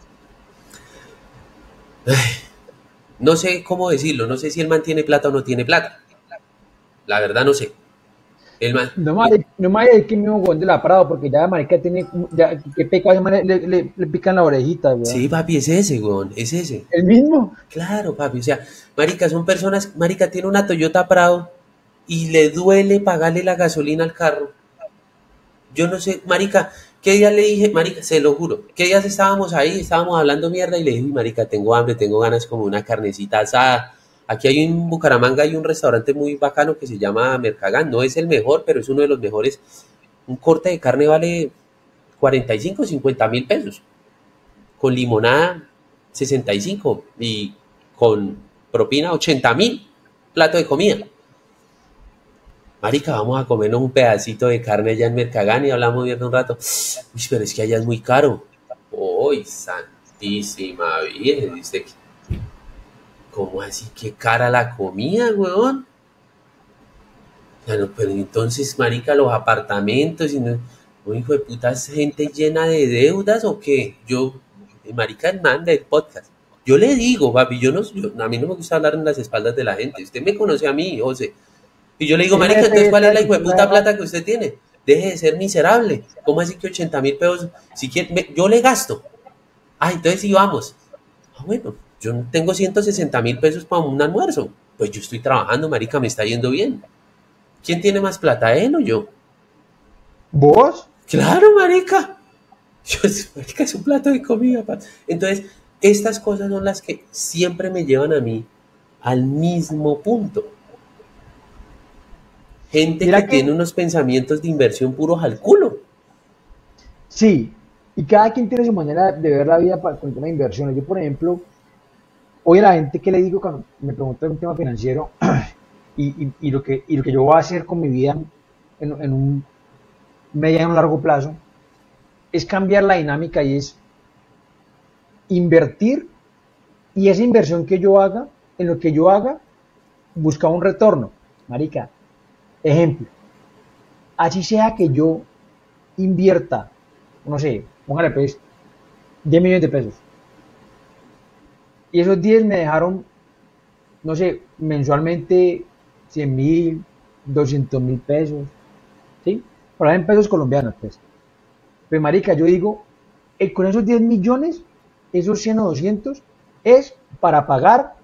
No sé cómo decirlo, no sé si el man tiene plata o no tiene plata. La verdad no sé. El man, No más, eh, no más es que mismo weón de la Prado, porque ya marica tiene, ya, que pecado, le, le, le, le pican la orejita, sí, weón. papi, es ese, weón, es ese. El mismo. Claro, papi, o sea, marica, son personas, marica, tiene una Toyota Prado y le duele pagarle la gasolina al carro. Yo no sé, marica, ¿qué día le dije? Marica, se lo juro, ¿qué días estábamos ahí? Estábamos hablando mierda y le dije, uy, marica, tengo hambre, tengo ganas como una carnecita asada. Aquí hay en Bucaramanga hay un restaurante muy bacano que se llama Mercagán. No es el mejor, pero es uno de los mejores. Un corte de carne vale cuarenta y cinco, cincuenta mil pesos. Con limonada sesenta y cinco y con propina ochenta mil. Plato de comida. Marica, vamos a comernos un pedacito de carne allá en Mercagán y hablamos bien un rato. Uy, pero es que allá es muy caro. Uy, santísima virgen, dice, ¿cómo así? ¿Qué cara la comida, weón? Ya no, pero entonces, marica, los apartamentos y no... O hijo de puta, ¿es gente llena de deudas o qué? Yo, marica, el man del podcast. Yo le digo, papi, yo no, yo- a mí no me gusta hablar en las espaldas de la gente. Usted me conoce a mí, José. Y yo le digo, marica, entonces, M F ¿cuál es está la hijo de puta titulada. plata que usted tiene? Deje de ser miserable. ¿Cómo así que ochenta mil pesos? Si quiere, me- yo le gasto. Ah, entonces sí vamos. Ah, bueno, yo no tengo ciento sesenta mil pesos para un almuerzo. Pues yo estoy trabajando, marica, me está yendo bien. ¿Quién tiene más plata, él o yo? ¿Vos? Claro, marica. Yo, marica, es un plato de comida. Pa. Entonces, estas cosas son las que siempre me llevan a mí al mismo punto. Gente que Mira que tiene unos pensamientos de inversión puros al culo. sí, y cada quien tiene su manera de ver la vida para, con el tema de inversiones. Yo, por ejemplo, hoy a la gente que le digo cuando me preguntan un tema financiero y, y- y lo que, y lo que yo voy a hacer con mi vida en, en un mediano largo plazo es cambiar la dinámica y es invertir y esa inversión que yo haga, en lo que yo haga, buscar un retorno. Marica, ejemplo, así sea que yo invierta, no sé, póngale pues diez millones de pesos y esos diez me dejaron, no sé, mensualmente cien mil, doscientos mil pesos, ¿sí? Por ahí en pesos colombianos, pues. Pues, marica, yo digo, eh, con esos diez millones, esos cien o doscientos es para pagar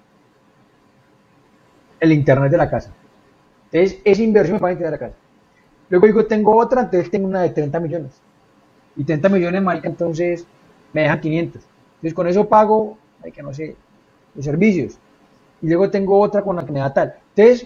el internet de la casa. Entonces, esa inversión me paga el internet de la casa. Luego digo, tengo otra, entonces tengo una de treinta millones. Y treinta millones, marica, entonces me dejan quinientos. Entonces, con eso pago, marica, no sé, los servicios. Y luego tengo otra con la que me da tal. Entonces,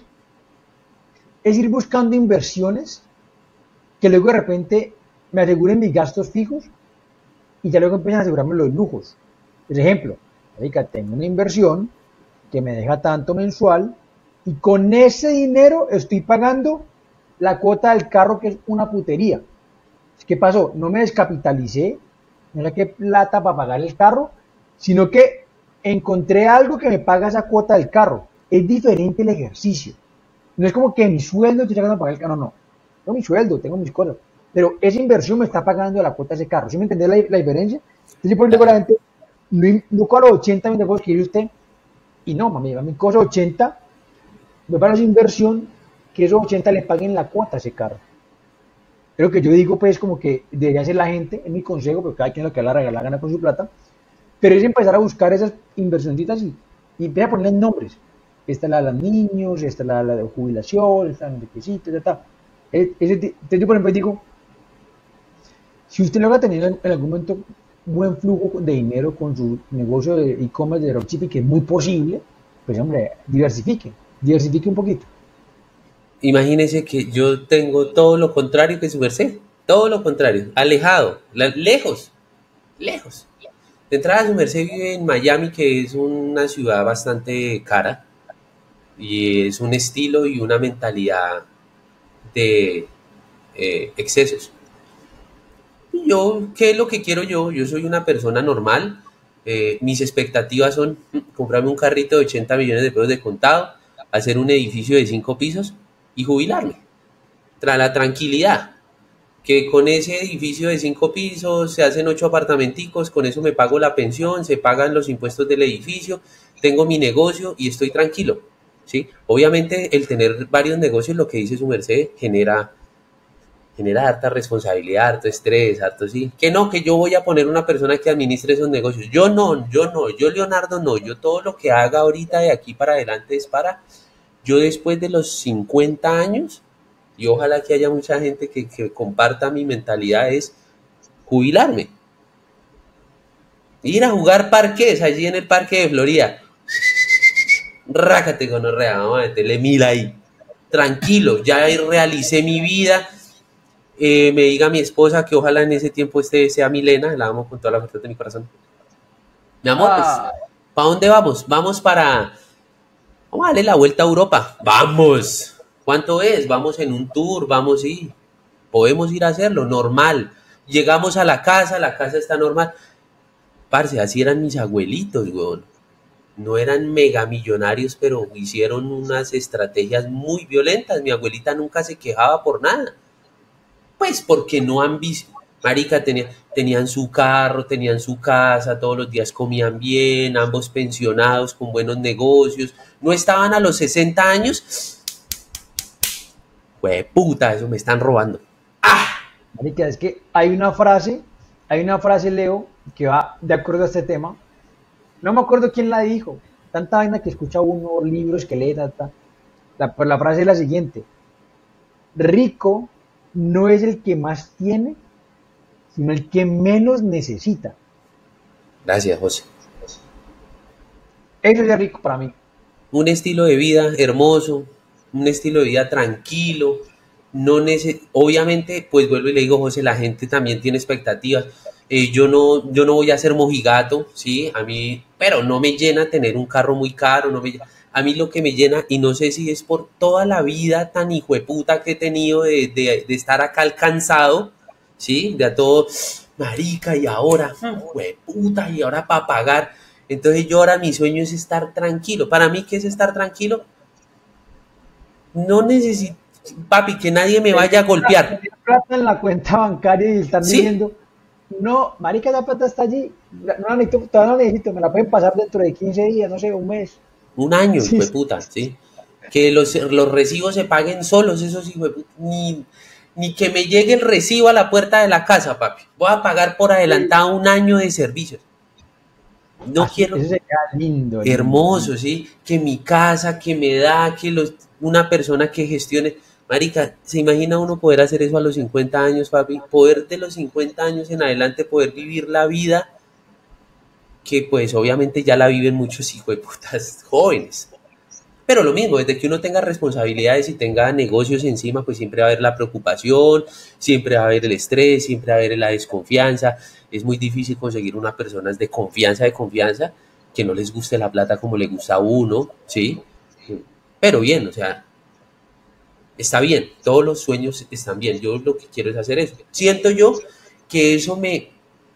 es ir buscando inversiones que luego de repente me aseguren mis gastos fijos y ya luego empiezan a asegurarme los lujos. Por ejemplo, marica, tengo una inversión que me deja tanto mensual y con ese dinero estoy pagando la cuota del carro que es una putería. ¿Qué pasó? No me descapitalicé, no saqué plata para pagar el carro, sino que encontré algo que me paga esa cuota del carro. Es diferente el ejercicio. No es como que mi sueldo estoy sacando para pagar el carro, no. Tengo mi sueldo, tengo mis cosas. Pero esa inversión me está pagando la cuota de ese carro. ¿Sí me entendés la, la diferencia? Entonces yo por ejemplo, la Claro. gente, no, no con los ochenta mil pesos que quiere usted, y no, mami, a mi cosa ochenta, me parece inversión que esos ochenta le paguen la cuota a ese carro. Creo que yo digo, pues, como que debería hacer la gente, es mi consejo, porque cada quien lo que la regala gana con su plata, pero es empezar a buscar esas inversioncitas y, y empezar a ponerles nombres. Esta es la de los niños, esta es la, la de jubilación, esta es la de quesito, ya está. Entonces yo, por ejemplo, digo, si usted logra tener en algún momento buen flujo de dinero con su negocio de e-commerce, de dropshipping, que es muy posible, pues hombre, diversifique, diversifique un poquito. Imagínese que yo tengo todo lo contrario que su merced. Todo lo contrario. Alejado. la- lejos. Lejos. De entrada, su merced vive en Miami, que es una ciudad bastante cara. Y es un estilo y una mentalidad de eh, excesos. Y yo, ¿qué es lo que quiero yo? Yo soy una persona normal. Eh, mis expectativas son mm, comprarme un carrito de ochenta millones de pesos de contado, hacer un edificio de cinco pisos y jubilarme. Tras la tranquilidad, que con ese edificio de cinco pisos se hacen ocho apartamenticos, con eso me pago la pensión, se pagan los impuestos del edificio, tengo mi negocio y estoy tranquilo. ¿Sí? Obviamente el tener varios negocios, lo que dice su merced, genera genera harta responsabilidad, harto estrés, harto sí. Que no, que yo voy a poner una persona que administre esos negocios. Yo no, yo no, yo Leonardo no, yo todo lo que haga ahorita de aquí para adelante es para yo después de los cincuenta años, y ojalá que haya mucha gente que, que comparta mi mentalidad, es jubilarme. Ir a jugar parques allí en el parque de Florida. Rácate con orrea, vamos a meterle mil ahí. Tranquilo, ya realicé mi vida, eh, me diga mi esposa que ojalá en ese tiempo este sea Milena, la amo con toda la fuerza de mi corazón. Mi amor, pues, Ah, ¿para dónde vamos? Vamos para... Vamos a darle la vuelta a Europa. Vamos. ¿Cuánto es? Vamos en un tour, vamos, sí. Podemos ir a hacerlo, normal. Llegamos a la casa, la casa está normal. Parce, así eran mis abuelitos, weón. No eran megamillonarios, pero hicieron unas estrategias muy violentas. Mi abuelita nunca se quejaba por nada. Pues porque no han visto, marica, tenía, tenían su carro, tenían su casa, todos los días comían bien, ambos pensionados con buenos negocios, no estaban a los sesenta años, güey, puta, eso me están robando. ¡Ah! Marica, es que hay una frase, hay una frase, Leo, que va de acuerdo a este tema. No me acuerdo quién la dijo. Tanta vaina que escucha uno, libros que lee, tanta. La, pues la frase es la siguiente. Rico no es el que más tiene, sino el que menos necesita. Gracias, José. Eso es de rico para mí. Un estilo de vida hermoso, un estilo de vida tranquilo, no nece obviamente, pues vuelvo y le digo, José, la gente también tiene expectativas. Eh, yo no, yo no voy a ser mojigato, sí, a mí, pero no me llena tener un carro muy caro, no me, a mí lo que me llena, y no sé si es por toda la vida tan hijueputa que he tenido de, de, de estar acá alcanzado, sí, de a todo, marica, y ahora, hijueputa, y ahora para pagar. Entonces yo ahora mi sueño es estar tranquilo. Para mí, ¿qué es estar tranquilo? No necesito, papi, que nadie me vaya a golpear. Tener plata en la cuenta bancaria y estar ¿Sí? diciendo, no, marica, la plata está allí, no la necesito, todavía no la necesito, me la pueden pasar dentro de quince días, no sé, un mes. Un año, Sí, hijo de puta, ¿sí? Que los, los recibos se paguen solos, esos hijo de puta. Ni, ni que me llegue el recibo a la puerta de la casa, papi. Voy a pagar por adelantado un año de servicios. No así, quiero, eso sería lindo, lindo, lindo. hermoso, ¿sí? Que mi casa, que me da, que los, una persona que gestione. Marica, ¿se imagina uno poder hacer eso a los cincuenta años, papi? Poder de los cincuenta años en adelante, poder vivir la vida que pues obviamente ya la viven muchos hijos de putas jóvenes. Pero lo mismo, desde que uno tenga responsabilidades y tenga negocios encima, pues siempre va a haber la preocupación, siempre va a haber el estrés, siempre va a haber la desconfianza. Es muy difícil conseguir unas personas de confianza, de confianza, que no les guste la plata como le gusta a uno, ¿sí? Pero bien, o sea, está bien, todos los sueños están bien. Yo lo que quiero es hacer eso. Siento yo que eso me...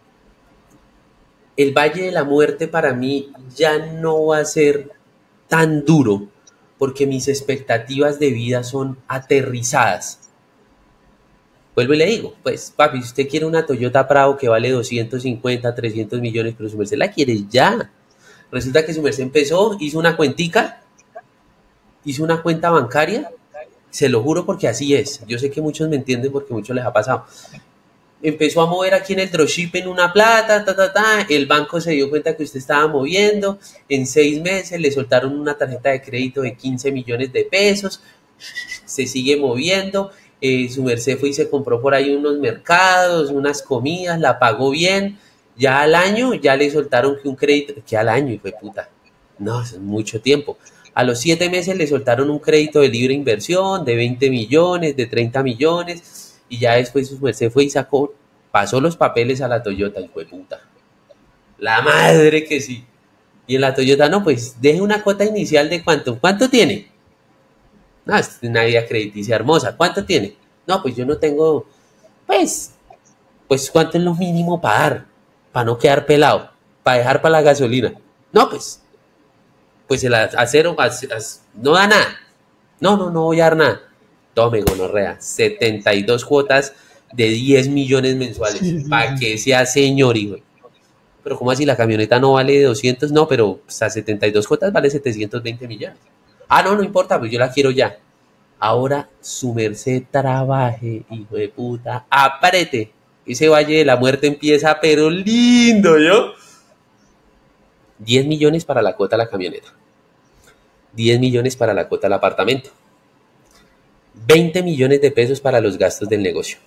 El Valle de la Muerte para mí ya no va a ser tan duro porque mis expectativas de vida son aterrizadas. Vuelvo y le digo, pues papi, si usted quiere una Toyota Prado que vale doscientos cincuenta, trescientos millones, pero su merced la quiere ya. Resulta que su merced empezó, hizo una cuentica, hizo una cuenta bancaria, se lo juro porque así es. Yo sé que muchos me entienden porque muchos les ha pasado. Empezó a mover aquí en el dropshipping una plata, ta, ta, ta, el banco se dio cuenta que usted estaba moviendo, en seis meses le soltaron una tarjeta de crédito de quince millones de pesos, se sigue moviendo, eh, su merced fue y se compró por ahí unos mercados, unas comidas, la pagó bien, ya al año ya le soltaron que un crédito, que al año, hijo de puta, no, eso es mucho tiempo. A los siete meses le soltaron un crédito de libre inversión de veinte millones, de treinta millones, y ya después su merced fue y sacó, pasó los papeles a la Toyota, hijo de puta. La madre que sí. Y en la Toyota, no, pues deje una cuota inicial de cuánto. ¿Cuánto tiene? No, es una vida crediticia hermosa. ¿Cuánto tiene? No, pues yo no tengo, pues, pues cuánto es lo mínimo para dar, para no quedar pelado, para dejar para la gasolina. No, pues, pues el acero, no da nada. No, no, no voy a dar nada. Tome, gonorrea, setenta y dos cuotas de diez millones mensuales. Sí, sí, Para sí. que sea señor, hijo. Pero ¿cómo así? La camioneta no vale doscientos, no, pero pues, a setenta y dos cuotas vale setecientos veinte millones. Ah, no, no importa, pues yo la quiero ya. Ahora su merced trabaje, hijo de puta, apriete. Ese Valle de la Muerte empieza, pero lindo, ¿yo? diez millones para la cuota de la camioneta. diez millones para la cuota del apartamento. veinte millones de pesos para los gastos del negocio.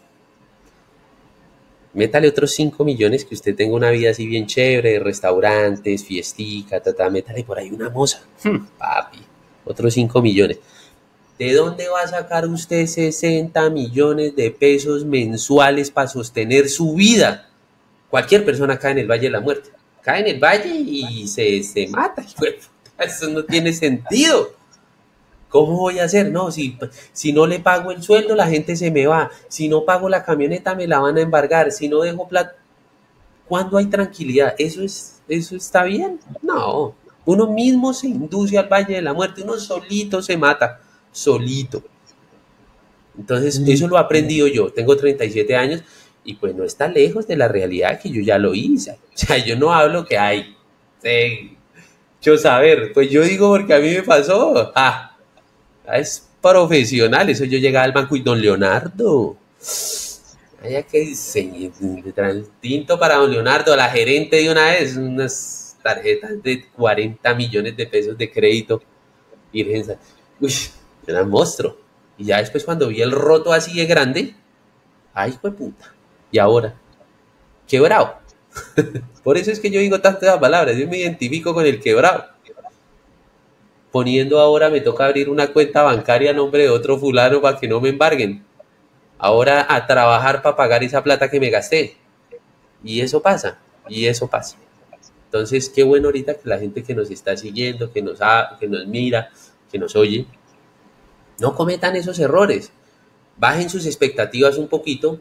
Métale otros cinco millones que usted tenga una vida así bien chévere, de restaurantes, fiestica, tata, métale por ahí una moza. Hmm, papi, otros cinco millones. ¿De dónde va a sacar usted sesenta millones de pesos mensuales para sostener su vida? Cualquier persona cae en el Valle de la Muerte. Cae en el Valle y se, se mata. Eso no tiene sentido. ¿Cómo voy a hacer? No, si, si no le pago el sueldo, la gente se me va. Si no pago la camioneta, me la van a embargar. Si no dejo plata... ¿Cuándo hay tranquilidad? ¿Eso, es, ¿Eso está bien? No. Uno mismo se induce al Valle de la Muerte. Uno solito se mata. Solito. Entonces, Mm, eso lo he aprendido yo. Tengo treinta y siete años y pues no está lejos de la realidad que yo ya lo hice. O sea, yo no hablo que hay. Sí, yo saber, pues yo digo porque a mí me pasó. Ah, es profesional. Eso yo llegaba al banco y don Leonardo. Vaya que diseñe, tinto para don Leonardo, la gerente de una vez, unas tarjetas de cuarenta millones de pesos de crédito. Virgen, sa- uy, era un monstruo. Y ya después cuando vi el roto así de grande, ay, fue puta. Y ahora, quebrado. Por eso es que yo digo tantas palabras, yo me identifico con el quebrado. Poniendo ahora me toca abrir una cuenta bancaria a nombre de otro fulano para que no me embarguen. Ahora a trabajar para pagar esa plata que me gasté. Y eso pasa, y eso pasa. Entonces, qué bueno ahorita que la gente que nos está siguiendo, que nos, ha, que nos mira, que nos oye, no cometan esos errores. Bajen sus expectativas un poquito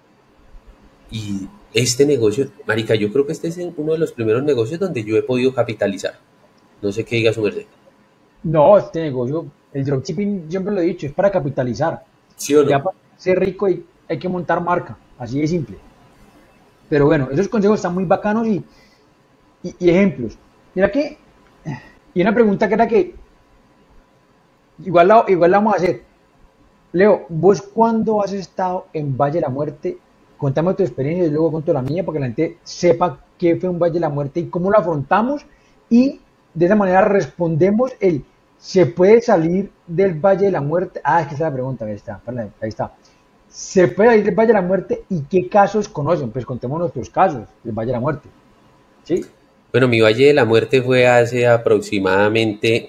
y este negocio, marica, yo creo que este es uno de los primeros negocios donde yo he podido capitalizar. No sé qué diga su merced. No, este negocio, el dropshipping, siempre lo he dicho, es para capitalizar. ¿Sí o Ya no? para ser rico hay, hay que montar marca, así de simple. Pero bueno, esos consejos están muy bacanos y, y- y ejemplos. Mira que, y una pregunta que era que, igual la, igual la vamos a hacer. Leo, ¿vos cuándo has estado en Valle de la Muerte? Contame tu experiencia y luego cuento la mía para que la gente sepa qué fue un Valle de la Muerte y cómo lo afrontamos y de esa manera respondemos el ¿se puede salir del Valle de la Muerte? Ah, es que esa es la pregunta, ahí está, perdón, ahí está. ¿Se puede salir del Valle de la Muerte y qué casos conocen? Pues contemos nuestros casos del Valle de la Muerte. ¿Sí? Bueno, mi Valle de la Muerte fue hace aproximadamente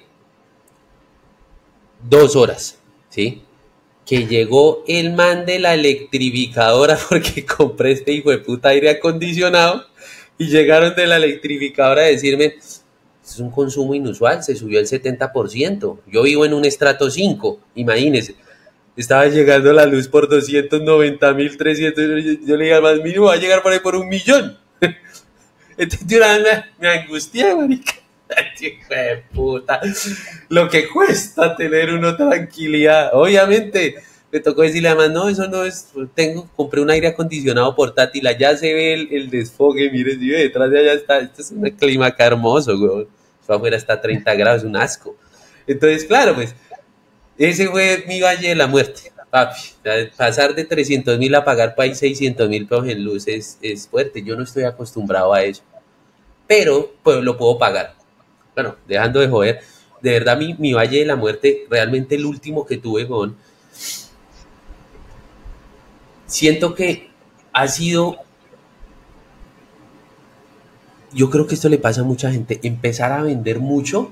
dos horas, ¿sí? Que llegó el man de la electrificadora porque compré este hijo de puta aire acondicionado y llegaron de la electrificadora a decirme, es un consumo inusual, se subió el setenta por ciento. Yo vivo en un estrato cinco, imagínense. Estaba llegando la luz por doscientos noventa mil, trescientos. Yo le dije al más mínimo, va a llegar por ahí por un millón. Entonces de una vez me, me angustié, marica. Hijo de puta. Lo que cuesta tener uno tranquilidad. Obviamente, me tocó decirle además, no, eso no es. Tengo, compré un aire acondicionado portátil, allá se ve el, el desfogue, mire, si ve, detrás de allá está. Esto es un clima acá hermoso, güey. Eso afuera está a treinta grados, un asco. Entonces, claro, pues, ese fue mi valle de la muerte. Papi, pasar de trescientos mil a pagar para ahí seiscientos mil pesos en luz es, es fuerte. Yo no estoy acostumbrado a eso. Pero pues lo puedo pagar. Bueno, dejando de joder, de verdad mi, mi Valle de la Muerte, realmente el último que tuve, con siento que ha sido, yo creo que esto le pasa a mucha gente, empezar a vender mucho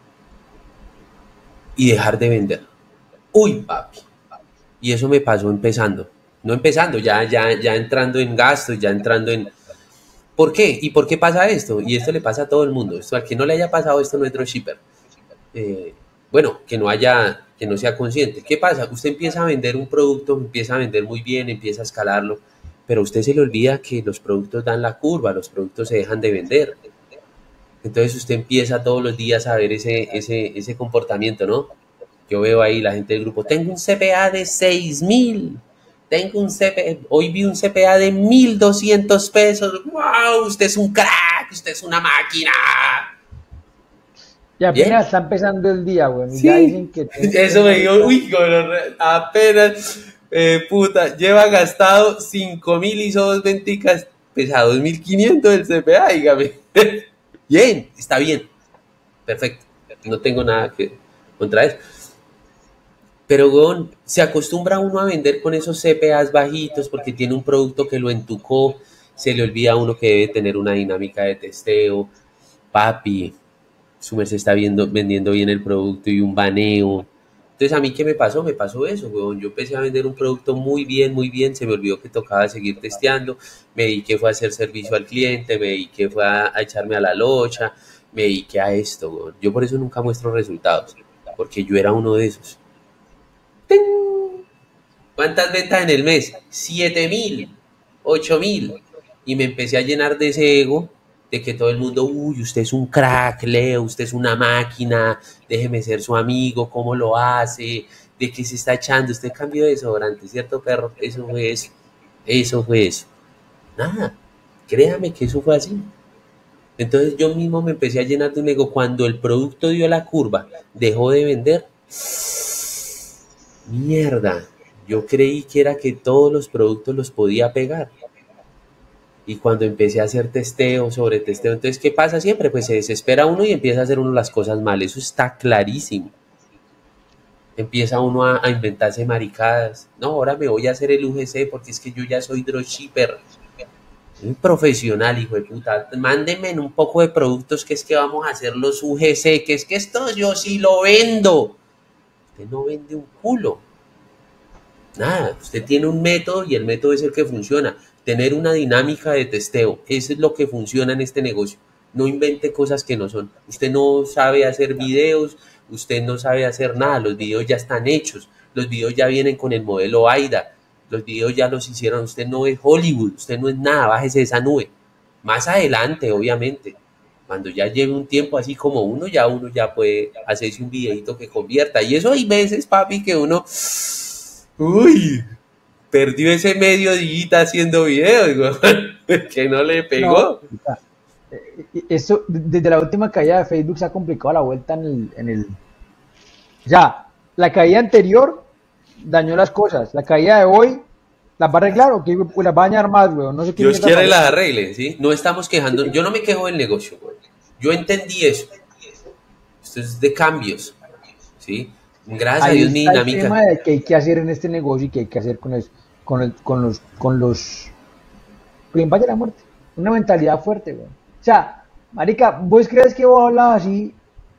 y dejar de vender. Uy, papi. Y eso me pasó empezando. No empezando, ya, ya, ya entrando en gastos, ya entrando en... ¿Por qué? ¿Y por qué pasa esto? Y esto le pasa a todo el mundo. Esto, al que no le haya pasado esto no es dropshipper. eh, bueno, que no haya, que no sea consciente. ¿Qué pasa? Usted empieza a vender un producto, empieza a vender muy bien, empieza a escalarlo, pero a usted se le olvida que los productos dan la curva, los productos se dejan de vender. Entonces usted empieza todos los días a ver ese, ese, ese comportamiento, ¿no? Yo veo ahí la gente del grupo, tengo un C P A de seis mil, tengo un C P A, hoy vi un C P A de mil doscientos pesos, wow, usted es un crack, usted es una máquina. Y Bien, apenas está empezando el día, güey, y ya sí, dicen que tienen eso me dijo, ahorita. uy, gonorrea, apenas, eh, puta, lleva gastado cinco mil, hizo dos venticas, pesa dos mil quinientos el C P A, dígame. Bien, está bien, perfecto, no tengo nada que contra eso. Pero, weón, se acostumbra uno a vender con esos C P As bajitos porque tiene un producto que lo entucó, se le olvida a uno que debe tener una dinámica de testeo, papi, su merced está viendo, vendiendo bien el producto y un baneo. Entonces, ¿a mí qué me pasó? Me pasó eso, weón. Yo empecé a vender un producto muy bien, muy bien. Se me olvidó que tocaba seguir testeando. Me dediqué fue a hacer servicio al cliente, me dediqué fue a, a echarme a la locha, me dediqué a esto, weón. Yo por eso nunca muestro resultados, porque yo era uno de esos. ¡Ting! ¿Cuántas ventas en el mes? Siete mil, ocho mil. Y me empecé a llenar de ese ego de que todo el mundo, uy, usted es un crack, Leo, usted es una máquina, déjeme ser su amigo, ¿cómo lo hace? de que se está echando, usted cambió de desodorante, ¿cierto, perro? Eso fue eso, eso fue eso. Nada, créame que eso fue así. Entonces yo mismo me empecé a llenar de un ego. Cuando el producto dio la curva, dejó de vender, mierda, yo creí que era que todos los productos los podía pegar. Y cuando empecé a hacer testeo sobre testeo, entonces, ¿qué pasa siempre? Pues se desespera uno y empieza a hacer uno las cosas mal, eso está clarísimo. Empieza uno a, a inventarse maricadas. No, ahora me voy a hacer el U G C porque es que yo ya soy dropshipper. Un profesional, hijo de puta. Mándenme un poco de productos que es que vamos a hacer los U G C, que es que esto yo sí lo vendo. Usted no vende un culo. Nada, usted tiene un método y el método es el que funciona. Tener una dinámica de testeo, eso es lo que funciona en este negocio. No invente cosas que no son. Usted no sabe hacer videos, usted no sabe hacer nada. Los videos ya están hechos, los videos ya vienen con el modelo AIDA, los videos ya los hicieron. Usted no es Hollywood, usted no es nada, bájese de esa nube. Más adelante, obviamente, cuando ya lleve un tiempo así como uno, ya uno ya puede hacerse un videito que convierta. Y eso hay veces, papi, que uno... Uy, perdió ese medio día haciendo videos, que no le pegó. No, eso, desde la última caída de Facebook se ha complicado la vuelta en el, en el... O sea, la caída anterior dañó las cosas, la caída de hoy las va a arreglar o que pues, las va a dañar más, weón. No sé qué Dios quiere las arregle, ¿sí? No estamos quejando, yo no me quejo del negocio, weón. Yo entendí eso. Esto es de cambios, ¿sí? Gracias Ahí a Dios mi está dinámica. El tema de que hay que hacer en este negocio y que hay que hacer con, el, con, el, con los con los con el Valle de la Muerte. Una mentalidad fuerte, güey. O sea, marica, ¿vos crees que vos hablabas así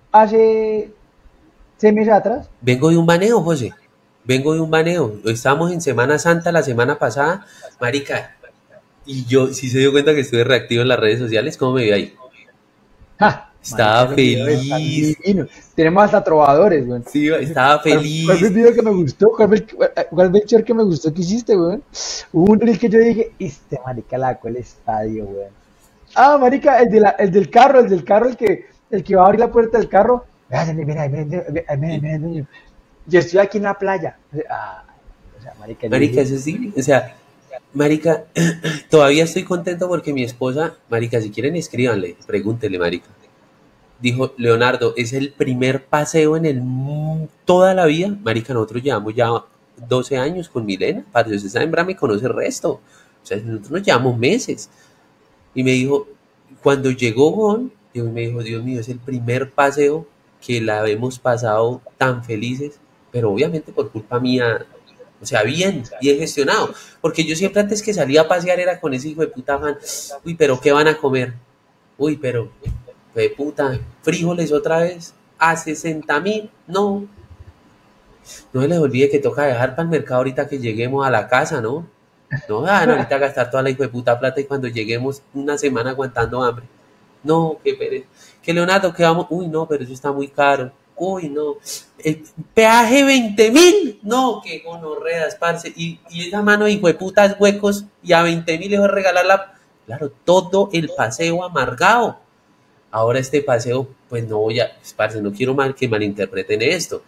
hace seis meses atrás? Vengo de un baneo, José. Vengo de un baneo. Estamos en Semana Santa la semana pasada, marica. Y yo, si se dio cuenta que estuve reactivo en las redes sociales, ¿cómo me vi ahí? ¡Ja! Estaba marica, feliz. Tenemos hasta trovadores, güey. Sí, estaba feliz. ¿Cuál fue el video que me gustó? ¿Cuál fue el, cuál fue el short que me gustó que hiciste, güey? Hubo un reel que yo dije, este marica la el estadio, güey. Ah, marica, el, de la, el del carro, el del carro, el que, el que va a abrir la puerta del carro. Mira, mira, mira, mira, mira, yo estoy aquí en la playa. Ah, o sea, marica, marica, eso sí, o sea, marica, todavía estoy contento porque mi esposa, marica, si quieren escríbanle, pregúntenle, marica. Dijo, Leonardo, es el primer paseo en el toda la vida. Marica, nosotros llevamos ya doce años con Milena. Parce, usted sabe, en Bra me conoce el resto. O sea, nosotros nos llevamos meses. Y me dijo, cuando llegó Juan, me dijo, Dios mío, es el primer paseo que la hemos pasado tan felices, pero obviamente por culpa mía, o sea, bien, bien gestionado. Porque yo siempre antes que salía a pasear era con ese hijo de puta fan. Uy, pero ¿qué van a comer? Uy, pero... de puta, frijoles otra vez a sesenta mil, no. No se les olvide que toca dejar para el mercado ahorita que lleguemos a la casa, ¿no? No van ahorita a gastar toda la hijo de puta plata y cuando lleguemos una semana aguantando hambre. No, qué pereza. Que Leonardo, que vamos, uy, no, pero eso está muy caro. Uy, no. El peaje veinte mil, no, qué gonorreas, parce. Y, y esa mano de hijo de putas huecos y a veinte mil le voy a regalar la. Claro, todo el paseo amargado. Ahora este paseo, pues no voy a, parce, no quiero mal que malinterpreten esto,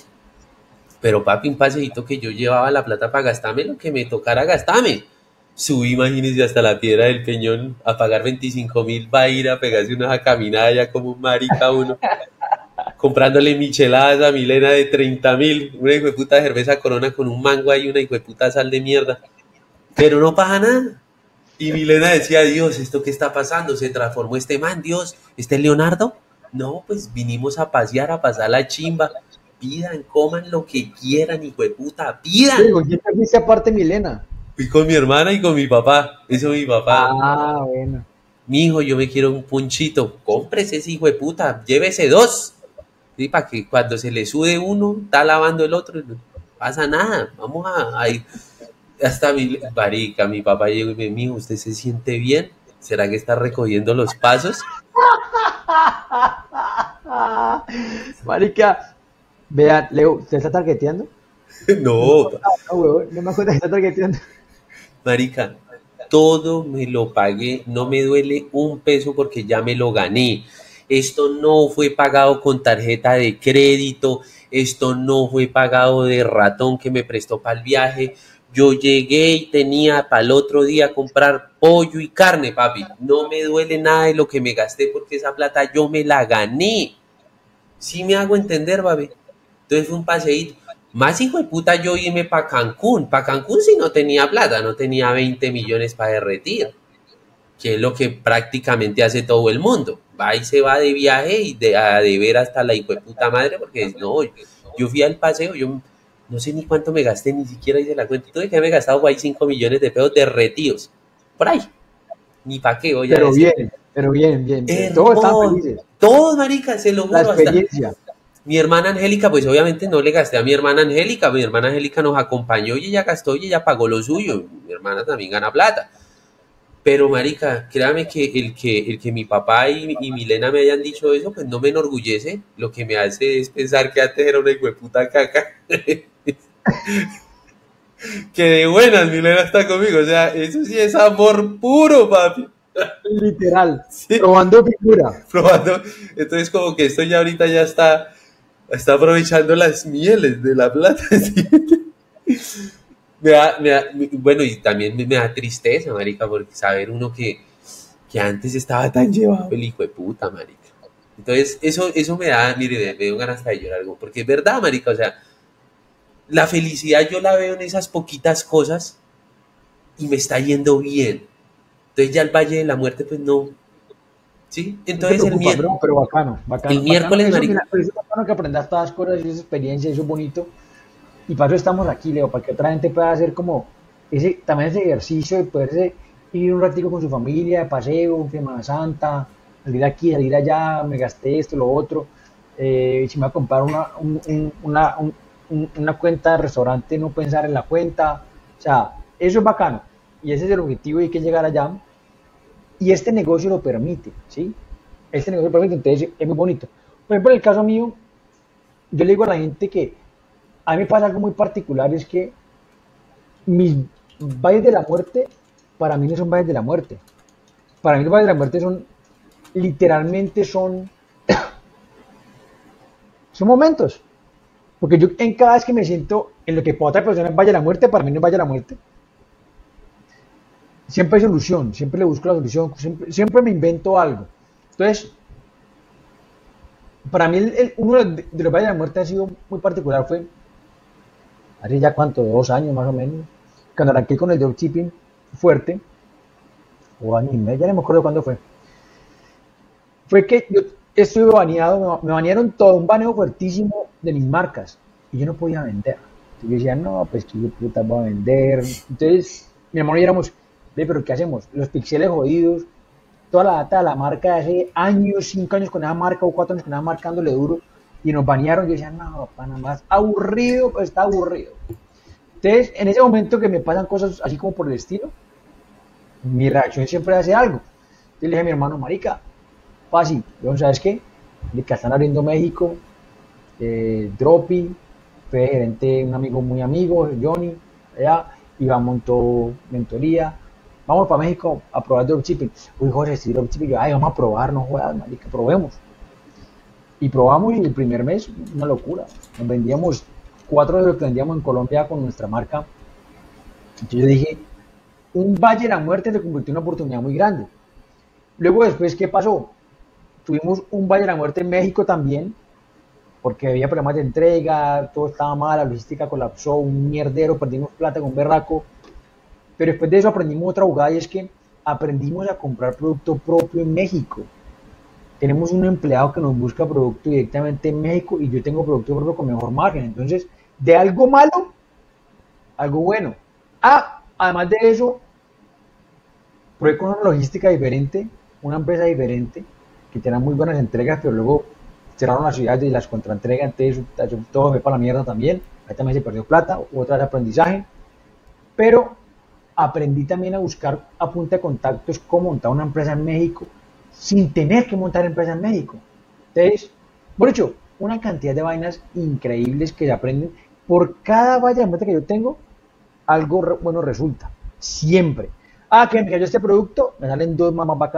pero papi, un paseíto que yo llevaba la plata para gastarme lo que me tocara gastarme. Subí, imagínense, hasta la Piedra del Peñón a pagar veinticinco mil, va a ir a pegarse una caminada ya como un marica uno, comprándole micheladas a Milena de treinta mil, una hijo de puta cerveza Corona con un mango ahí, una hijo de puta sal de mierda, pero no pasa nada. Y Milena decía, Dios, ¿esto qué está pasando? Se transformó este man, Dios, ¿este es Leonardo? No, pues vinimos a pasear, a pasar la chimba. Pidan, coman lo que quieran, hijo de puta, pidan. Digo, yo te dice aparte Milena. Fui con mi hermana y con mi papá, eso mi papá. Ah, bueno. Mi hijo, yo me quiero un punchito, cómprese ese hijo de puta, llévese dos. ¿Sí? Para que cuando se le sude uno, está lavando el otro, no pasa nada, vamos a, a ir. Hasta mi marica, mi papá llegó y me dijo, ¿usted se siente bien? ¿Será que está recogiendo los pasos? Marica, vean, Leo, ¿usted está targeteando? No. No, no, no me acuerdo que está targeteando. Marica, todo me lo pagué, no me duele un peso porque ya me lo gané. esto no fue pagado con tarjeta de crédito, esto no fue pagado de ratón que me prestó para el viaje. Yo llegué y tenía para el otro día comprar pollo y carne, papi. No me duele nada de lo que me gasté porque esa plata yo me la gané. Sí me hago entender, papi. Entonces fue un paseíto. Más hijo de puta yo irme para Cancún. Para Cancún sí no tenía plata, no tenía veinte millones para derretir, que es lo que prácticamente hace todo el mundo. Va y se va de viaje y de, a de ver hasta la hijo de puta madre, porque no, yo fui al paseo, yo no sé ni cuánto me gasté, ni siquiera hice la cuenta. Tuve que haberme gastado por ahí cinco millones de pesos derretidos. Por ahí. Ni pa' qué voy a Pero decir. bien, pero bien, bien, bien. Todos están Hermoso. felices. Todos, marica, se lo La juro. Hasta experiencia. mi hermana Angélica, pues obviamente no le gasté a mi hermana Angélica. Mi hermana Angélica nos acompañó y ella gastó y ella pagó lo suyo. Mi hermana también gana plata. Pero, marica, créame que el que, el que mi papá y, y Milena me hayan dicho eso, pues no me enorgullece. Lo que me hace es pensar que antes era una hijueputa caca. Que de buenas Milena está conmigo. O sea, eso sí es amor puro, papi. Literal. Sí, Probando figura. probando. Entonces, como que esto ya ahorita ya está, está aprovechando las mieles de la plata. ¿Sí? Me da, me da, bueno, y también me, me da tristeza, marica, porque saber uno que, que antes estaba tan llevado el hijo de puta, marica. Entonces, eso, eso me da, mire, me, me dio ganas hasta de llorar, algo, porque es verdad, marica, o sea, la felicidad yo la veo en esas poquitas cosas y me está yendo bien. Entonces ya el Valle de la Muerte, pues no, ¿sí? No te Entonces el, preocupes, mier bro, pero bacano, el bacano, bacano. miércoles, Eso, marica, mira, pero eso es bacano que aprendas todas las cosas y esa experiencia, eso es bonito. Y para eso estamos aquí, Leo, para que otra gente pueda hacer como ese, también ese ejercicio de poderse ir un ratico con su familia, de paseo, un Semana Santa, salir aquí, salir allá, me gasté esto, lo otro. Eh, si me voy a comprar una, un- un- una, un- un- una cuenta de restaurante, no pensar en la cuenta. O sea, eso es bacano. Y ese es el objetivo y hay que llegar allá. Y este negocio lo permite, ¿sí? Este negocio lo permite, entonces es muy bonito. Por ejemplo, en el caso mío, yo le digo a la gente que a mí me pasa algo muy particular, es que mis valles de la muerte, para mí no son valles de la muerte. Para mí los valles de la muerte son, literalmente son, son momentos. Porque yo en cada vez que me siento en lo que para otra persona es valle de la muerte, para mí no es valle de la muerte. Siempre hay solución, siempre le busco la solución, siempre, siempre me invento algo. Entonces, para mí el- el- uno de, de los valles de la muerte ha sido muy particular, fue hace ya cuánto, dos años más o menos, cuando arranqué con el dropshipping fuerte, o año y medio, ya no me acuerdo cuándo fue. Fue que yo estuve baneado, me, me banearon todo, un baneo fuertísimo de mis marcas, y yo no podía vender. Entonces yo decía, no, pues que yo puta voy a vender. Entonces, mi hermano y yo éramos, ve, pero ¿qué hacemos? Los pixeles jodidos, toda la data de la marca de hace años, cinco años con esa marca, o cuatro años con esa marca dándole duro, y nos banearon. Yo decía, no, papá, nada más aburrido, pues está aburrido. Entonces, en ese momento que me pasan cosas así como por el estilo, mi reacción siempre hace algo. Entonces le dije a mi hermano, marica, fácil, yo, ¿sabes qué? De que están abriendo México, eh, Dropi, fue gerente, un amigo muy amigo, Johnny, allá, Iván montó mentoría, vamos para México a probar dropshipping. Uy, Jorge, si dropshipping, yo, ay, vamos a probar, no juegas, marica, probemos. Y probamos y el primer mes, una locura, nos vendíamos cuatro de lo que vendíamos en Colombia con nuestra marca. Entonces yo dije, un Valle de la Muerte se convirtió en una oportunidad muy grande. Luego después, ¿qué pasó? Tuvimos un Valle de la Muerte en México también, porque había problemas de entrega, todo estaba mal, la logística colapsó, un mierdero, perdimos plata con un berraco. Pero después de eso aprendimos otra jugada y es que aprendimos a comprar producto propio en México. Tenemos un empleado que nos busca producto directamente en México y yo tengo producto propio con mejor margen. Entonces, de algo malo, algo bueno. Ah, además de eso, probé con una logística diferente, una empresa diferente, que tenía muy buenas entregas, pero luego cerraron las ciudades y las contraentregas, entonces eso- todo fue para la mierda también. Ahí también se perdió plata, otra vez aprendizaje. Pero aprendí también a buscar a punta de contactos cómo montar una empresa en México sin tener que montar empresa en México. Entonces, por hecho, una cantidad de vainas increíbles que se aprenden. Por cada valla de meta que yo tengo, algo re- bueno resulta. Siempre. Ah, que me cayó este producto, me salen dos más, más bacanos.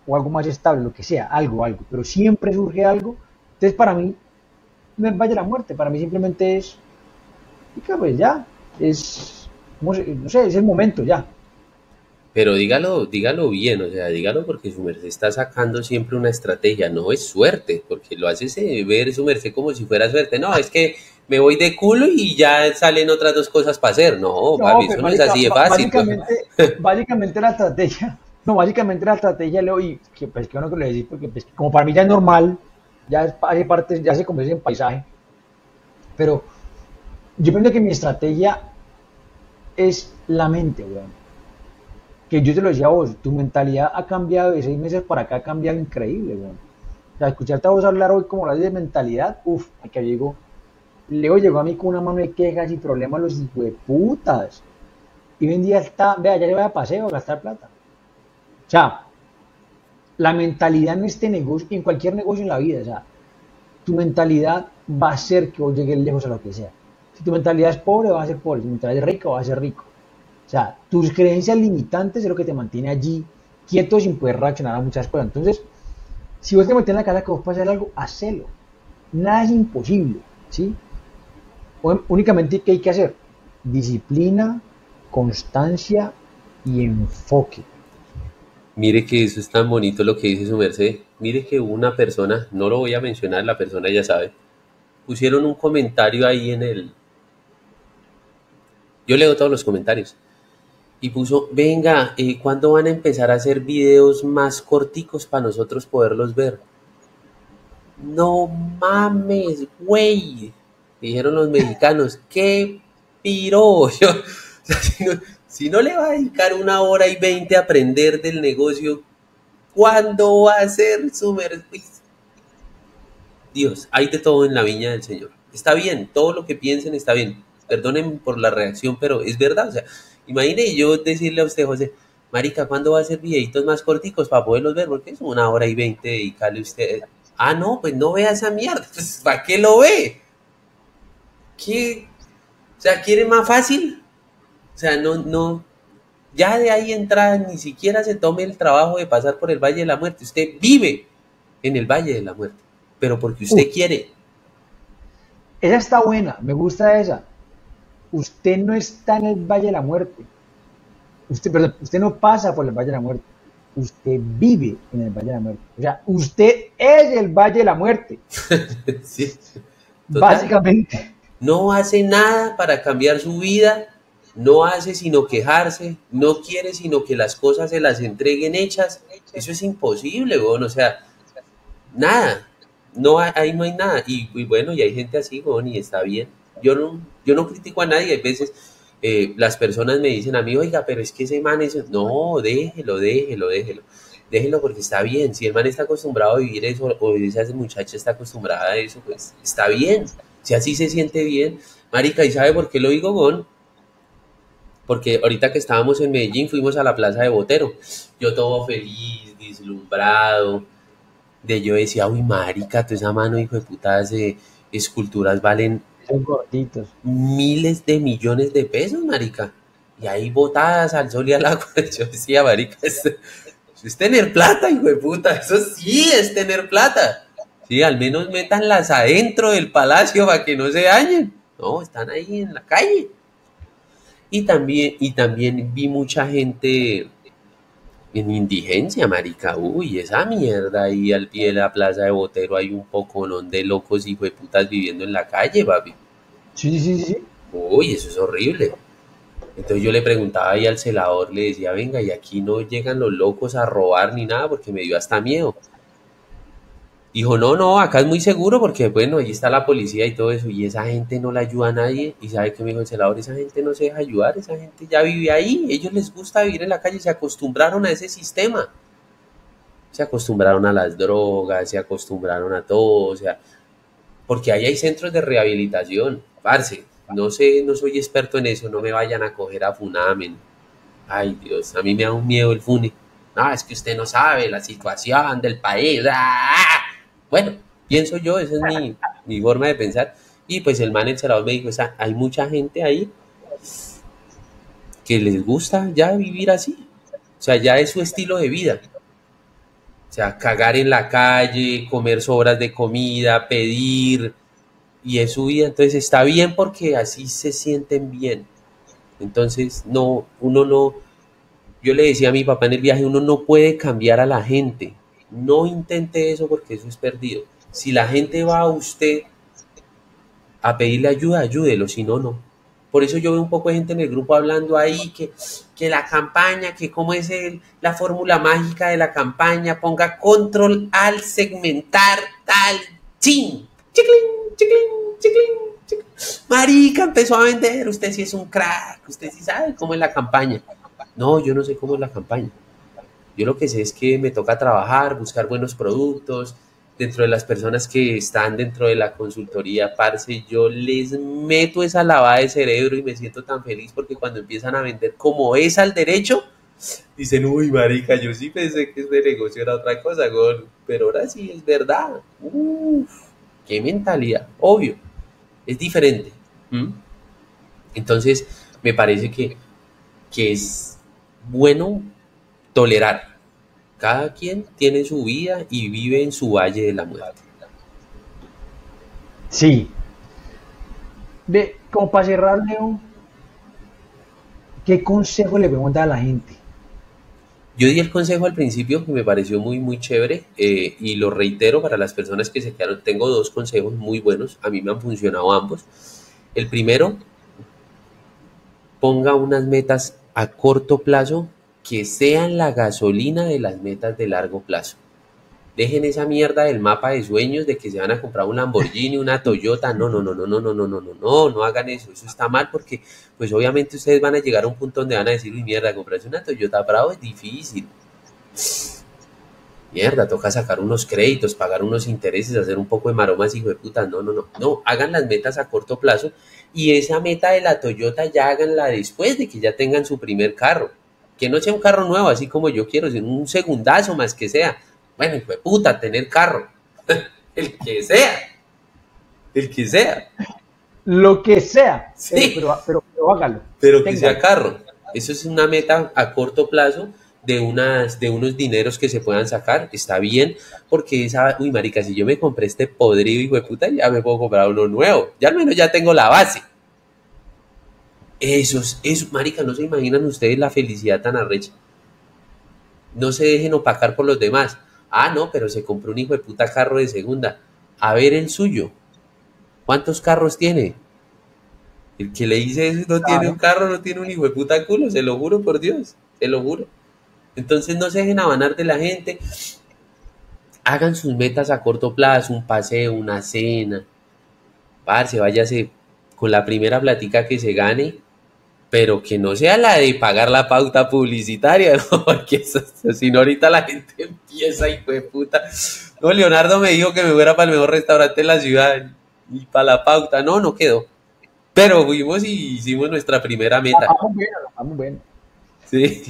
o algo más estable, lo que sea, algo, algo, pero siempre surge algo. Entonces para mí no es Valle de la Muerte, para mí simplemente es, y pues ya, es, no sé, es el momento ya. Pero dígalo, dígalo bien, o sea, dígalo porque su merced está sacando siempre una estrategia, no es suerte, porque lo hace se- ver su merced como si fuera suerte. No, es que me voy de culo y ya salen otras dos cosas para hacer. No, No, papi, pues eso no es marica, así de ba- fácil. básicamente, básicamente la estrategia, no, básicamente la estrategia, Leo, y que pues que bueno que lo decís, porque pues, como para mí ya es normal, ya es- hace parte, ya se convierte en paisaje, pero yo pienso que mi estrategia es la mente, weón. Que yo te lo decía a vos, tu mentalidad ha cambiado de seis meses para acá, ha cambiado increíble, weón. O sea, escucharte a vos hablar hoy como la de mentalidad, uff, que llegó, Leo llegó a mí con una mano de quejas y problemas los hijueputas. Y hoy en día está, vea, ya le voy a paseo a gastar plata. O sea, la mentalidad en este negocio, en cualquier negocio en la vida, o sea, tu mentalidad va a ser que vos llegues lejos a lo que sea. Si tu mentalidad es pobre, vas a ser pobre. Si tu mentalidad es rica, vas a ser rico. O sea, tus creencias limitantes es lo que te mantiene allí quieto sin poder reaccionar a muchas cosas. Entonces, si vos te metes en la cabeza que vos puedes hacer algo, hacelo. Nada es imposible, ¿sí? Únicamente, ¿qué hay que hacer? Disciplina, constancia y enfoque. Mire que eso es tan bonito lo que dice su merced. Mire que una persona, no lo voy a mencionar, la persona ya sabe, pusieron un comentario ahí en el... Yo leo todos los comentarios. Y puso, venga, eh, ¿cuándo van a empezar a hacer videos más corticos para nosotros poderlos ver? No mames, güey, dijeron los mexicanos, qué piro. Yo, o sea, si, no, si no le va a dedicar una hora y veinte a aprender del negocio, ¿cuándo va a ser su mer- Dios, hay de todo en la viña del Señor. Está bien, todo lo que piensen está bien. Perdonen por la reacción, pero es verdad. O sea, imagine yo decirle a usted, José, marica, ¿cuándo va a hacer videitos más corticos para poderlos ver? Porque es una hora y veinte dedicarle a usted. Ah, no, pues no vea esa mierda. Pues, ¿para qué lo ve? ¿Qué? O sea, ¿quiere más fácil? O sea, no, no. Ya de ahí entrada, ni siquiera se tome el trabajo de pasar por el Valle de la Muerte. Usted vive en el Valle de la Muerte, pero porque Uf, usted quiere. esa está buena, me gusta esa. Usted no está en el Valle de la Muerte. Usted, perdón, usted no pasa por el Valle de la Muerte. Usted vive en el Valle de la Muerte. O sea, usted es el Valle de la Muerte. Sí, total. Básicamente. No hace nada para cambiar su vida, no hace sino quejarse, no quiere sino que las cosas se las entreguen hechas. Eso es imposible, weón. O sea, nada. No hay, ahí no hay nada. Y, y bueno, y hay gente así, weón, y está bien. Yo no, yo no critico a nadie. Hay veces eh, las personas me dicen a mí, oiga, pero es que ese man es... No, déjelo, déjelo, déjelo. Déjelo porque está bien. Si el man está acostumbrado a vivir eso, o esa muchacha está acostumbrada a eso, pues está bien. Si así se siente bien. Marica, ¿y sabe por qué lo digo, Gon? Porque ahorita que estábamos en Medellín fuimos a la plaza de Botero. Yo todo feliz, deslumbrado. De yo decía, uy, marica, toda esa mano, hijo de putas, de esculturas valen Son gorditos. miles de millones de pesos, marica. Y ahí botadas al sol y al agua. Yo decía, marica, esto, eso es tener plata, hijo de puta. Eso sí es tener plata. Sí, al menos métanlas adentro del palacio para que no se dañen. No, están ahí en la calle. Y también, y también vi mucha gente en indigencia, marica. Uy, esa mierda ahí al pie de la plaza de Botero hay un poconón de locos hijo de putas viviendo en la calle, papi. Sí, sí, sí, sí. Uy, eso es horrible. Entonces yo le preguntaba ahí al celador, le decía, venga, y aquí no llegan los locos a robar ni nada porque me dio hasta miedo. Dijo, no, no, acá es muy seguro porque, bueno, ahí está la policía y todo eso, y esa gente no le ayuda a nadie. Y sabe que me dijo el celador, esa gente no se deja ayudar, esa gente ya vive ahí, ellos les gusta vivir en la calle, se acostumbraron a ese sistema. Se acostumbraron a las drogas, se acostumbraron a todo, o sea, porque ahí hay centros de rehabilitación, parce, no sé, no soy experto en eso, no me vayan a coger a Funamen. Ay, Dios, a mí me da un miedo el Fune. No, es que usted no sabe la situación del país. ¡Ah! Bueno, pienso yo, esa es mi, mi forma de pensar. Y pues el man, el celador me dijo, o sea, hay mucha gente ahí que les gusta ya vivir así. O sea, ya es su estilo de vida. O sea, cagar en la calle, comer sobras de comida, pedir, y es su vida. Entonces está bien porque así se sienten bien. Entonces, no, uno no, yo le decía a mi papá en el viaje, uno no puede cambiar a la gente. No intente eso porque eso es perdido. Si la gente va a usted a pedirle ayuda, ayúdelo, si no, no. Por eso yo veo un poco de gente en el grupo hablando ahí que, que la campaña, que cómo es el, la fórmula mágica de la campaña, ponga control al segmentar tal, chin, chiclin, chiclin, chiclin, chiclin. Marica, empezó a vender, usted sí es un crack, usted sí sabe cómo es la campaña. No, yo no sé cómo es la campaña. Yo lo que sé es que me toca trabajar, buscar buenos productos. Dentro de las personas que están dentro de la consultoría, parce, yo les meto esa lavada de cerebro y me siento tan feliz porque cuando empiezan a vender como es al derecho, dicen, uy, marica, yo sí pensé que este negocio era otra cosa, gol, pero ahora sí es verdad. Uf, qué mentalidad, obvio, es diferente. ¿Mm? Entonces, me parece que, que es bueno tolerar. Cada quien tiene su vida y vive en su valle de la muerte. Sí. Ve, como para cerrar, Leo, ¿qué consejo le podemos dar a la gente? Yo di el consejo al principio que me pareció muy, muy chévere eh, y lo reitero para las personas que se quedaron. Tengo dos consejos muy buenos, a mí me han funcionado ambos. El primero, ponga unas metas a corto plazo que sean la gasolina de las metas de largo plazo. Dejen esa mierda del mapa de sueños de que se van a comprar un Lamborghini, una Toyota. No, no, no, no, no, no, no, no, no, no, no hagan eso. Eso está mal porque, pues obviamente ustedes van a llegar a un punto donde van a decir, uy, mierda, comprarse una Toyota Bravo es difícil. Mierda, toca sacar unos créditos, pagar unos intereses, hacer un poco de maromas, hijo de puta. No, no, no. No, hagan las metas a corto plazo y esa meta de la Toyota ya háganla después de que ya tengan su primer carro. Que no sea un carro nuevo, así como yo quiero, sino un segundazo más que sea. Bueno, hijo de puta, tener carro. El que sea. El que sea. Lo que sea, pero, Sí, pero, pero, pero hágalo, pero que sea téngalo. carro. Eso es una meta a corto plazo de unas, de unos dineros que se puedan sacar. Está bien, porque esa, uy, marica, si yo me compré este podrido, hijo de puta, ya me puedo comprar uno nuevo. Ya al menos ya tengo la base. Esos, eso, marica, no se imaginan ustedes la felicidad tan arrecha. No se dejen opacar por los demás. Ah, no, pero se compró un hijo de puta carro de segunda. A ver el suyo. ¿Cuántos carros tiene? El que le dice eso no tiene un Claro. carro, no tiene un hijo de puta culo, se lo juro por Dios, se lo juro. Entonces no se dejen abanar de la gente, hagan sus metas a corto plazo, un paseo, una cena, parce, váyase con la primera platica que se gane, pero que no sea la de pagar la pauta publicitaria, ¿no? Porque eso, eso, si no ahorita la gente empieza, hijo de puta. No, Leonardo me dijo que me fuera para el mejor restaurante de la ciudad y para la pauta, no, no quedó. Pero fuimos y hicimos nuestra primera La meta. vamos bien, la vamos bien. Sí.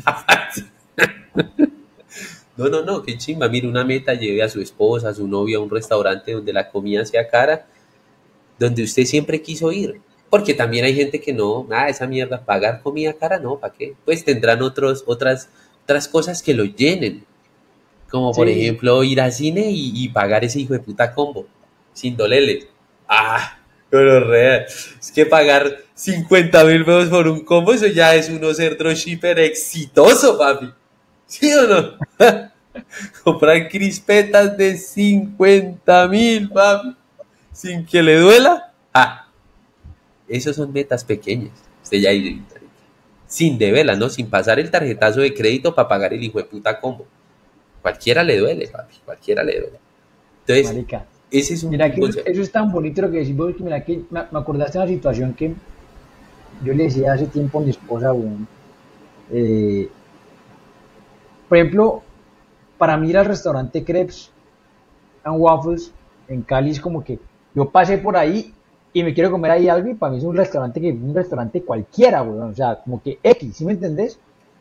No, no, no, qué chimba. Mire, una meta, lleve a su esposa, a su novia a un restaurante donde la comida sea cara, donde usted siempre quiso ir. Porque también hay gente que no, nada, esa mierda, pagar comida cara, no, ¿para qué? Pues tendrán otros, otras, otras cosas que lo llenen. Como por Sí, sí, sí. ejemplo ir al cine y, y pagar ese hijo de puta combo, sin dolerle. Ah, pero real. Es que pagar cincuenta mil pesos por un combo, eso ya es uno ser dropshipper exitoso, papi. ¿Sí o no? Comprar crispetas de cincuenta mil, papi, sin que le duela. Ah, esos son metas pequeñas. Usted ya dice, sin deberla, ¿no? Sin pasar el tarjetazo de crédito para pagar el hijo de puta combo. Cualquiera le duele, papi, cualquiera le duele. Entonces, Marica. ese es un, Mira un que eso, consejo. eso es tan bonito lo que decís vos, que mira que me, me acordaste de una situación que yo le decía hace tiempo a mi esposa, weón. Eh, por ejemplo, para mí ir al restaurante Crepes and Waffles en Cali es como que yo pasé por ahí y me quiero comer ahí algo y para mí es un restaurante que un restaurante cualquiera, weón. O sea, como que X, ¿sí me entendés?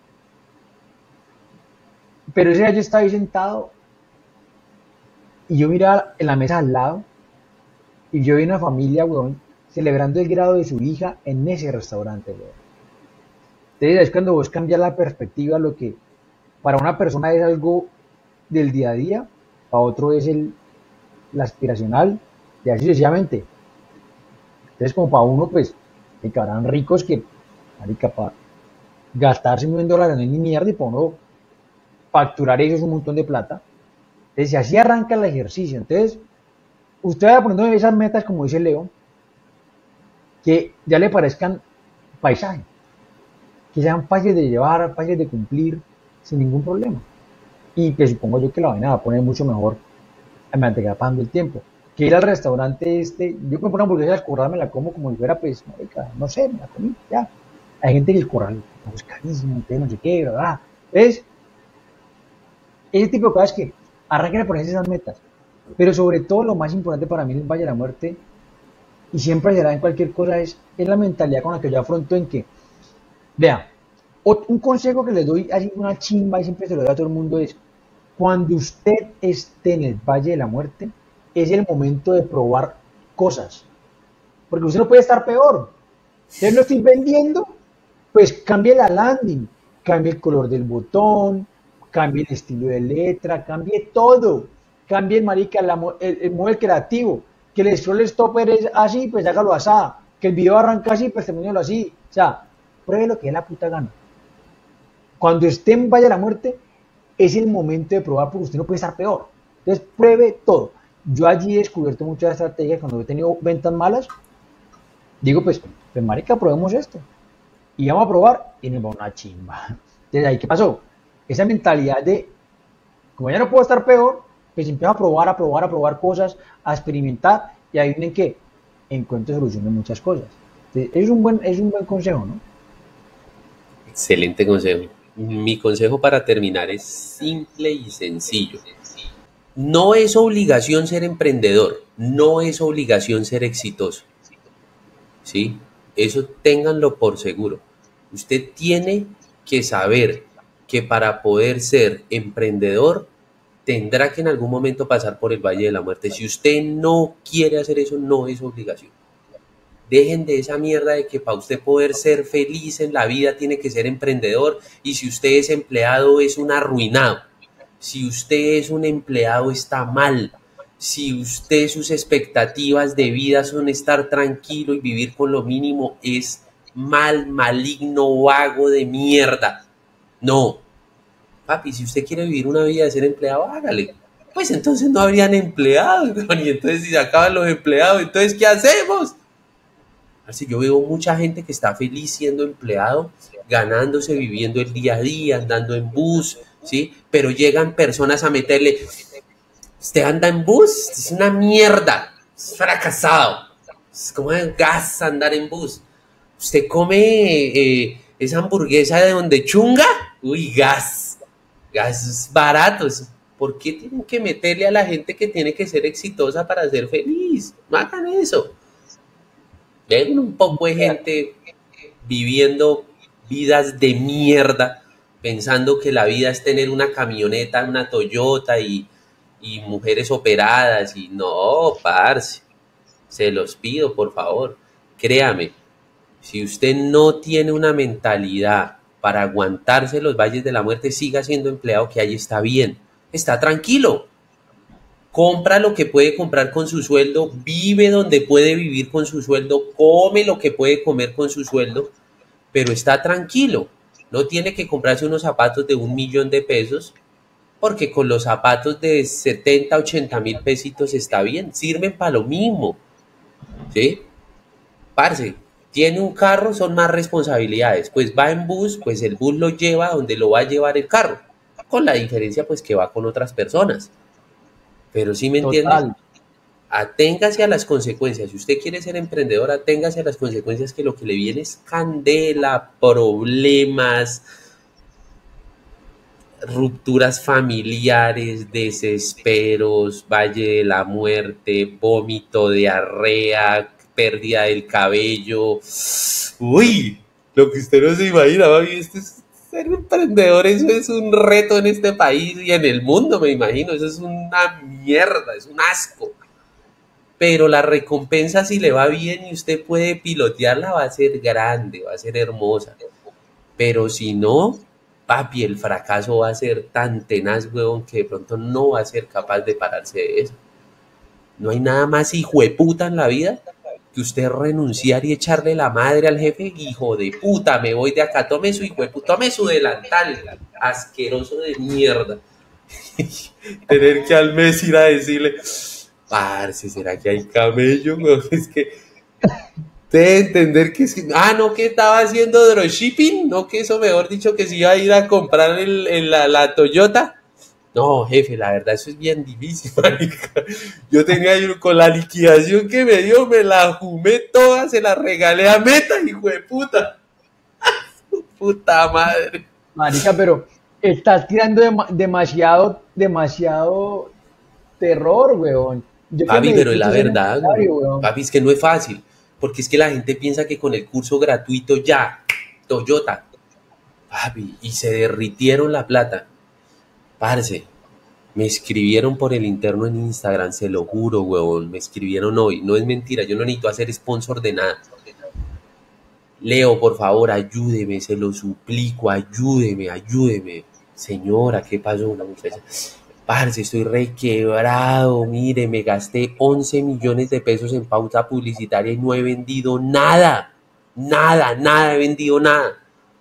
Pero ese día yo estaba ahí sentado y yo miraba en la mesa al lado y yo vi una familia, weón, celebrando el grado de su hija en ese restaurante, weón. Entonces es cuando vos cambias la perspectiva, lo que para una persona es algo del día a día, para otro es el, la aspiracional, y así sucesivamente. Entonces, como para uno, pues, que habrán ricos que, marica, para gastarse un millón de dólares no es ni mierda, y para uno facturar eso es un montón de plata. Entonces, si así arranca el ejercicio, entonces, usted va poniendo esas metas, como dice Leo, que ya le parezcan paisaje, que sean fáciles de llevar, fáciles de cumplir, sin ningún problema. Y que supongo yo que la vaina va a poner mucho mejor a medida que va pasando el tiempo. Que ir al restaurante este, yo me pongo una hamburguesa al corral, me la como como si fuera, pues, marica, no sé, me la comí, ya. Hay gente que el corral es carísimo, entonces no sé qué, ¿verdad? Es ese tipo de cosas que arranquen a ponerse esas metas. Pero sobre todo lo más importante para mí en el Valle de la Muerte, y siempre será en cualquier cosa, es, es la mentalidad con la que yo afronto en que, vea, un consejo que les doy, así una chimba y siempre se lo doy a todo el mundo es, cuando usted esté en el Valle de la Muerte, es el momento de probar cosas. Porque usted no puede estar peor. Entonces lo estoy vendiendo, pues cambie la landing, cambie el color del botón, cambie el estilo de letra, cambie todo. Cambie el marica, la, el, el modelo creativo. Que el scroll stopper es así, pues hágalo así. Que el video arranca así, pues termínelo así. O sea, pruebe lo que es la puta gana. Cuando esté en Valle de la Muerte, es el momento de probar porque usted no puede estar peor. Entonces, pruebe todo. Yo allí he descubierto muchas estrategias cuando he tenido ventas malas. Digo, pues, pues marica, probemos esto. Y vamos a probar y nos va una chimba. Entonces, ahí, ¿qué pasó? Esa mentalidad de, como ya no puedo estar peor, pues empiezo a probar, a probar, a probar cosas, a experimentar, y ahí vienen que encuentro solución en muchas cosas. Entonces, es un buen, es un buen consejo, ¿no? Excelente consejo. Mi consejo para terminar es simple y sencillo. No es obligación ser emprendedor, no es obligación ser exitoso. ¿Sí? Eso ténganlo por seguro. Usted tiene que saber que para poder ser emprendedor tendrá que en algún momento pasar por el Valle de la Muerte. Si usted no quiere hacer eso, no es obligación. Dejen de esa mierda de que para usted poder ser feliz en la vida tiene que ser emprendedor, y si usted es empleado es un arruinado. Si usted es un empleado está mal. Si usted sus expectativas de vida son estar tranquilo y vivir con lo mínimo, es mal, maligno, vago de mierda. No. Papi, si usted quiere vivir una vida de ser empleado, hágale. Pues entonces no habrían empleados, y entonces si se acaban los empleados, entonces ¿qué hacemos? Así yo veo mucha gente que está feliz siendo empleado, ganándose, viviendo el día a día, andando en bus, ¿sí? Pero llegan personas a meterle, usted anda en bus, es una mierda, es fracasado, es como el gas andar en bus. Usted come eh, esa hamburguesa de donde chunga, uy, gas, gas es barato. ¿Por qué tienen que meterle a la gente que tiene que ser exitosa para ser feliz? No hagan eso. Ven un poco de gente viviendo vidas de mierda, pensando que la vida es tener una camioneta, una Toyota y, y mujeres operadas. Y no, parce, se los pido, por favor. Créame, si usted no tiene una mentalidad para aguantarse los valles de la muerte, siga siendo empleado, que ahí está bien, está tranquilo. Compra lo que puede comprar con su sueldo, vive donde puede vivir con su sueldo, come lo que puede comer con su sueldo, pero está tranquilo. No tiene que comprarse unos zapatos de un millón de pesos, porque con los zapatos de setenta, ochenta mil pesitos está bien, sirven para lo mismo. ¿Sí? Parce, tiene un carro, son más responsabilidades. Pues va en bus, pues el bus lo lleva donde lo va a llevar el carro, con la diferencia pues que va con otras personas. Pero sí me entiende, Total. aténgase a las consecuencias. Si usted quiere ser emprendedor, aténgase a las consecuencias, que lo que le viene es candela, problemas, rupturas familiares, desesperos, valle de la muerte, vómito, diarrea, pérdida del cabello. Uy, lo que usted no se imagina, mami, este es ser emprendedor, eso es un reto en este país y en el mundo, me imagino. Eso es una mierda, es un asco. Pero la recompensa, si le va bien y usted puede pilotearla, va a ser grande, va a ser hermosa. Pero si no, papi, el fracaso va a ser tan tenaz, huevón, que de pronto no va a ser capaz de pararse de eso. No hay nada más hijueputa en la vida que usted renunciar y echarle la madre al jefe. Hijo de puta, me voy de acá, tome su hijueputa, tome su delantal, asqueroso de mierda. Tener que al mes ir a decirle, parce, ¿será que hay camello? Es que debe entender que es, ah, no, que estaba haciendo dropshipping, no, que eso mejor dicho que si iba a ir a comprar el, el, la, la Toyota. No, jefe, la verdad eso es bien difícil, marica. Yo tenía yo, con la liquidación que me dio, me la fumé toda, se la regalé a Meta, hijo de puta. Puta madre. Marica, pero estás tirando dem- demasiado, demasiado terror, weón. Yo que Papi, me pero es la dispuso a ser verdad, güey. empresario, weón. Papi, es que no es fácil, porque es que la gente piensa que con el curso gratuito ya, Toyota, papi, y se derritieron la plata. Parce, me escribieron por el interno en Instagram, se lo juro, huevón, me escribieron hoy, no es mentira, yo no necesito hacer sponsor de nada. Leo, por favor, ayúdeme, se lo suplico, ayúdeme, ayúdeme. Señora, ¿qué pasó? Una muchacha. Parce, estoy requebrado, mire, me gasté once millones de pesos en pauta publicitaria y no he vendido nada. Nada, nada, he vendido nada.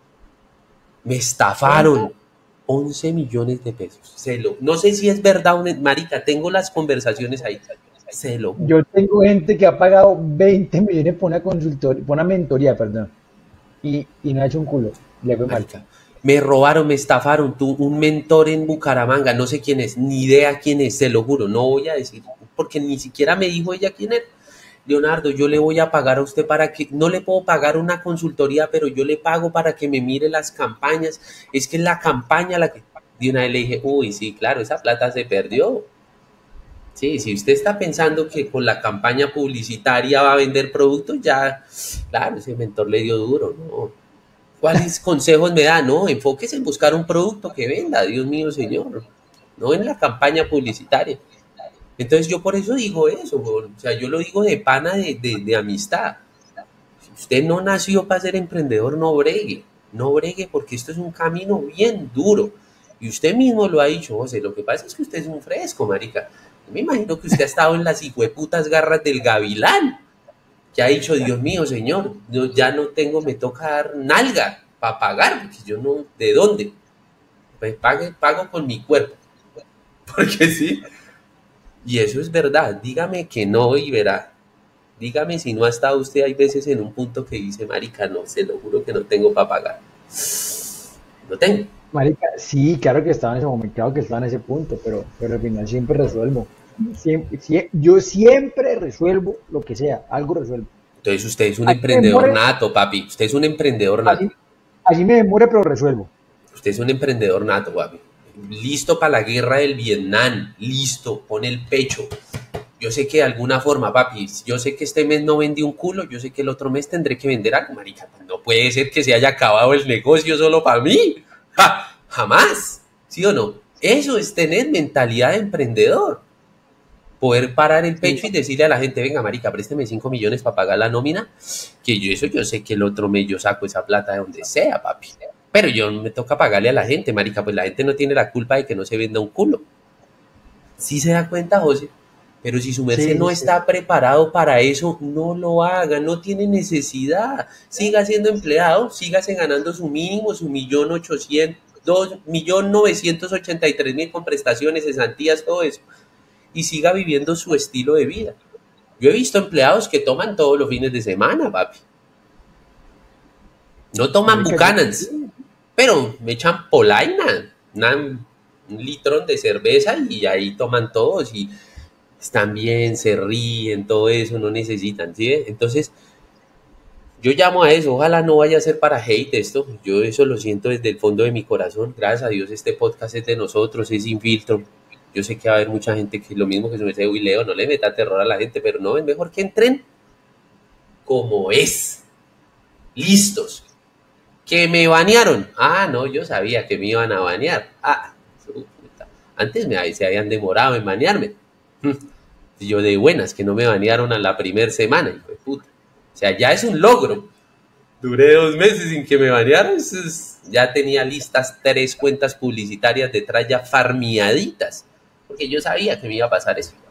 Me estafaron. ¿Cuánto? once millones de pesos. Se lo, no sé si es verdad, una, marica, tengo las conversaciones ahí. Se lo juro. Yo tengo gente que ha pagado veinte millones por una consultoría, por una mentoría, perdón, y, y no ha hecho un culo. Le fue mal. Marica, me robaron, me estafaron. Tú, un mentor en Bucaramanga, no sé quién es, ni idea quién es, se lo juro, no voy a decir, porque ni siquiera me dijo ella quién es. Leonardo, yo le voy a pagar a usted para que, no le puedo pagar una consultoría, pero yo le pago para que me mire las campañas. Es que es la campaña la que, de una vez le dije, uy, sí, claro, esa plata se perdió. Sí, si usted está pensando que con la campaña publicitaria va a vender productos, ya, claro, ese mentor le dio duro, ¿no? ¿Cuáles consejos me da? No, enfóquese en buscar un producto que venda, Dios mío, señor, no en la campaña publicitaria. Entonces yo por eso digo eso, weón. O sea, yo lo digo de pana de, de, de amistad. Si usted no nació para ser emprendedor, no bregue, no bregue porque esto es un camino bien duro. Y usted mismo lo ha dicho, José, lo que pasa es que usted es un fresco, marica. Yo me imagino que usted ha estado en las hijueputas garras del gavilán, que ha dicho, Dios mío, señor, yo ya no tengo, me toca dar nalga para pagar, porque yo no, ¿de dónde? Pues pague, pago con mi cuerpo, porque sí, y eso es verdad, dígame que no y verá, dígame si no ha estado usted, hay veces en un punto que dice, marica, no, se lo juro que no tengo para pagar, no tengo. Marica, sí, claro que estaba en ese momento, claro que estaba en ese punto, pero, pero al final siempre resuelvo. Siempre, sie- yo siempre resuelvo lo que sea, algo resuelvo. Entonces usted es un Así me emprendedor demore, nato, papi, usted es un emprendedor nato. así, así me demore, pero resuelvo. Usted es un emprendedor nato, papi. Listo para la guerra del Vietnam. Listo, pone el pecho. Yo sé que de alguna forma, papi, yo sé que este mes no vendí un culo, yo sé que el otro mes tendré que vender algo, marica. No puede ser que se haya acabado el negocio solo para mí. ¡Ja! Jamás. ¿Sí o no? Eso es tener mentalidad de emprendedor. Poder parar el Sí. pecho y decirle a la gente, venga, marica, présteme cinco millones para pagar la nómina, que yo eso yo sé que el otro mes yo saco esa plata de donde sea, papi. Pero yo me toca pagarle a la gente, marica, pues la gente no tiene la culpa de que no se venda un culo. Sí se da cuenta, José, pero si su merced Sí, no sí, sí. está preparado para eso, no lo haga, no tiene necesidad. Siga siendo empleado, sígase ganando su mínimo, su millón ochocientos, dos millón novecientos ochenta y tres mil con prestaciones, cesantías, todo eso. Y siga viviendo su estilo de vida. Yo he visto empleados que toman todos los fines de semana, papi. No toman Marica, yo, Buchanan's, pero me echan polaina, una- un litrón de cerveza y ahí toman todos y están bien, se ríen, todo eso, no necesitan, ¿sí? Entonces, yo llamo a eso, ojalá no vaya a ser para hate esto, yo eso lo siento desde el fondo de mi corazón, gracias a Dios este podcast es de nosotros, es sin filtro. Yo sé que va a haber mucha gente que lo mismo que se me dice, uy, Leo, no le meta terror a la gente, pero no, es mejor que entren como es, listos. Que me banearon. Ah, no, yo sabía que me iban a banear. Ah, su puta. Antes me se habían demorado en banearme. Yo de buenas que no me banearon a la primera semana, hijo de puta. O sea, ya es un logro. Duré dos meses sin que me banearan. Ya tenía listas tres cuentas publicitarias detrás ya farmeaditas. Porque yo sabía que me iba a pasar eso.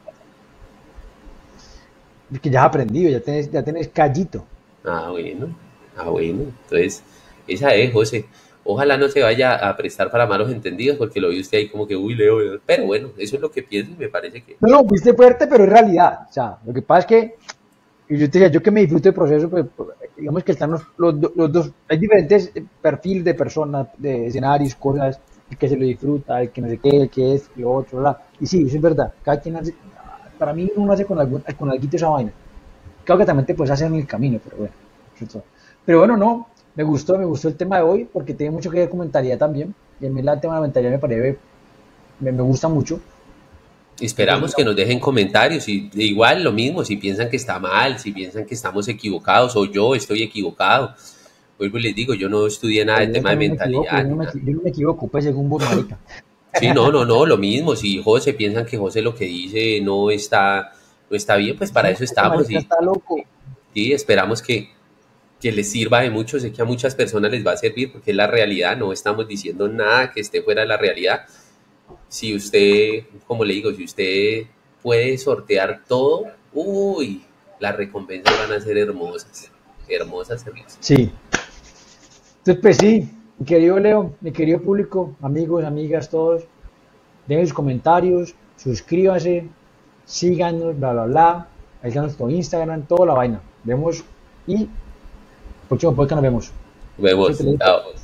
Es que ya has aprendido, ya tenés, ya tenés callito. Ah, bueno. Ah, bueno. Entonces, esa es, José. Ojalá no se vaya a prestar para malos entendidos, porque lo vi usted ahí como que, uy, Leo. Pero bueno, eso es lo que pienso y me parece que... No, no, fuiste fuerte, pero es realidad. O sea, lo que pasa es que, y yo te decía, yo que me disfruto del proceso, pues, digamos que están los, los, los dos, hay diferentes perfiles de personas, de escenarios, cosas, el que se lo disfruta, el que no sé qué, el que es, lo otro, bla. Y sí, eso es verdad. Cada quien hace, para mí uno hace con algún, con alguito esa vaina. Claro que también te puedes hacer en el camino, pero bueno. Eso. Pero bueno, no, me gustó, me gustó el tema de hoy, porque tiene mucho que ver con mentalidad también. Y a mí el tema de la mentalidad me parece, me, me gusta mucho. Esperamos que nos dejen comentarios y igual lo mismo, si piensan que está mal, si piensan que estamos equivocados o yo estoy equivocado. Vuelvo y les digo, yo no estudié nada del tema de mentalidad. Yo no, me, yo no me equivoco, pues según vos, marica. Sí, no, no, no, lo mismo. Si José piensan que José lo que dice no está, no está bien, pues para eso estamos. Y, está loco. y esperamos que, que les sirva de mucho. Sé que a muchas personas les va a servir porque es la realidad, no estamos diciendo nada que esté fuera de la realidad. Si usted, como le digo, si usted puede sortear todo, uy, las recompensas van a ser hermosas, hermosas, hermosas. Sí. Entonces, pues sí, mi querido Leo, mi querido público, amigos, amigas, todos, dejen sus comentarios, suscríbanse, síganos, bla, bla, bla, ahí está nuestro Instagram, toda la vaina. Vemos y próximo podcast nos vemos. Vemos, chao.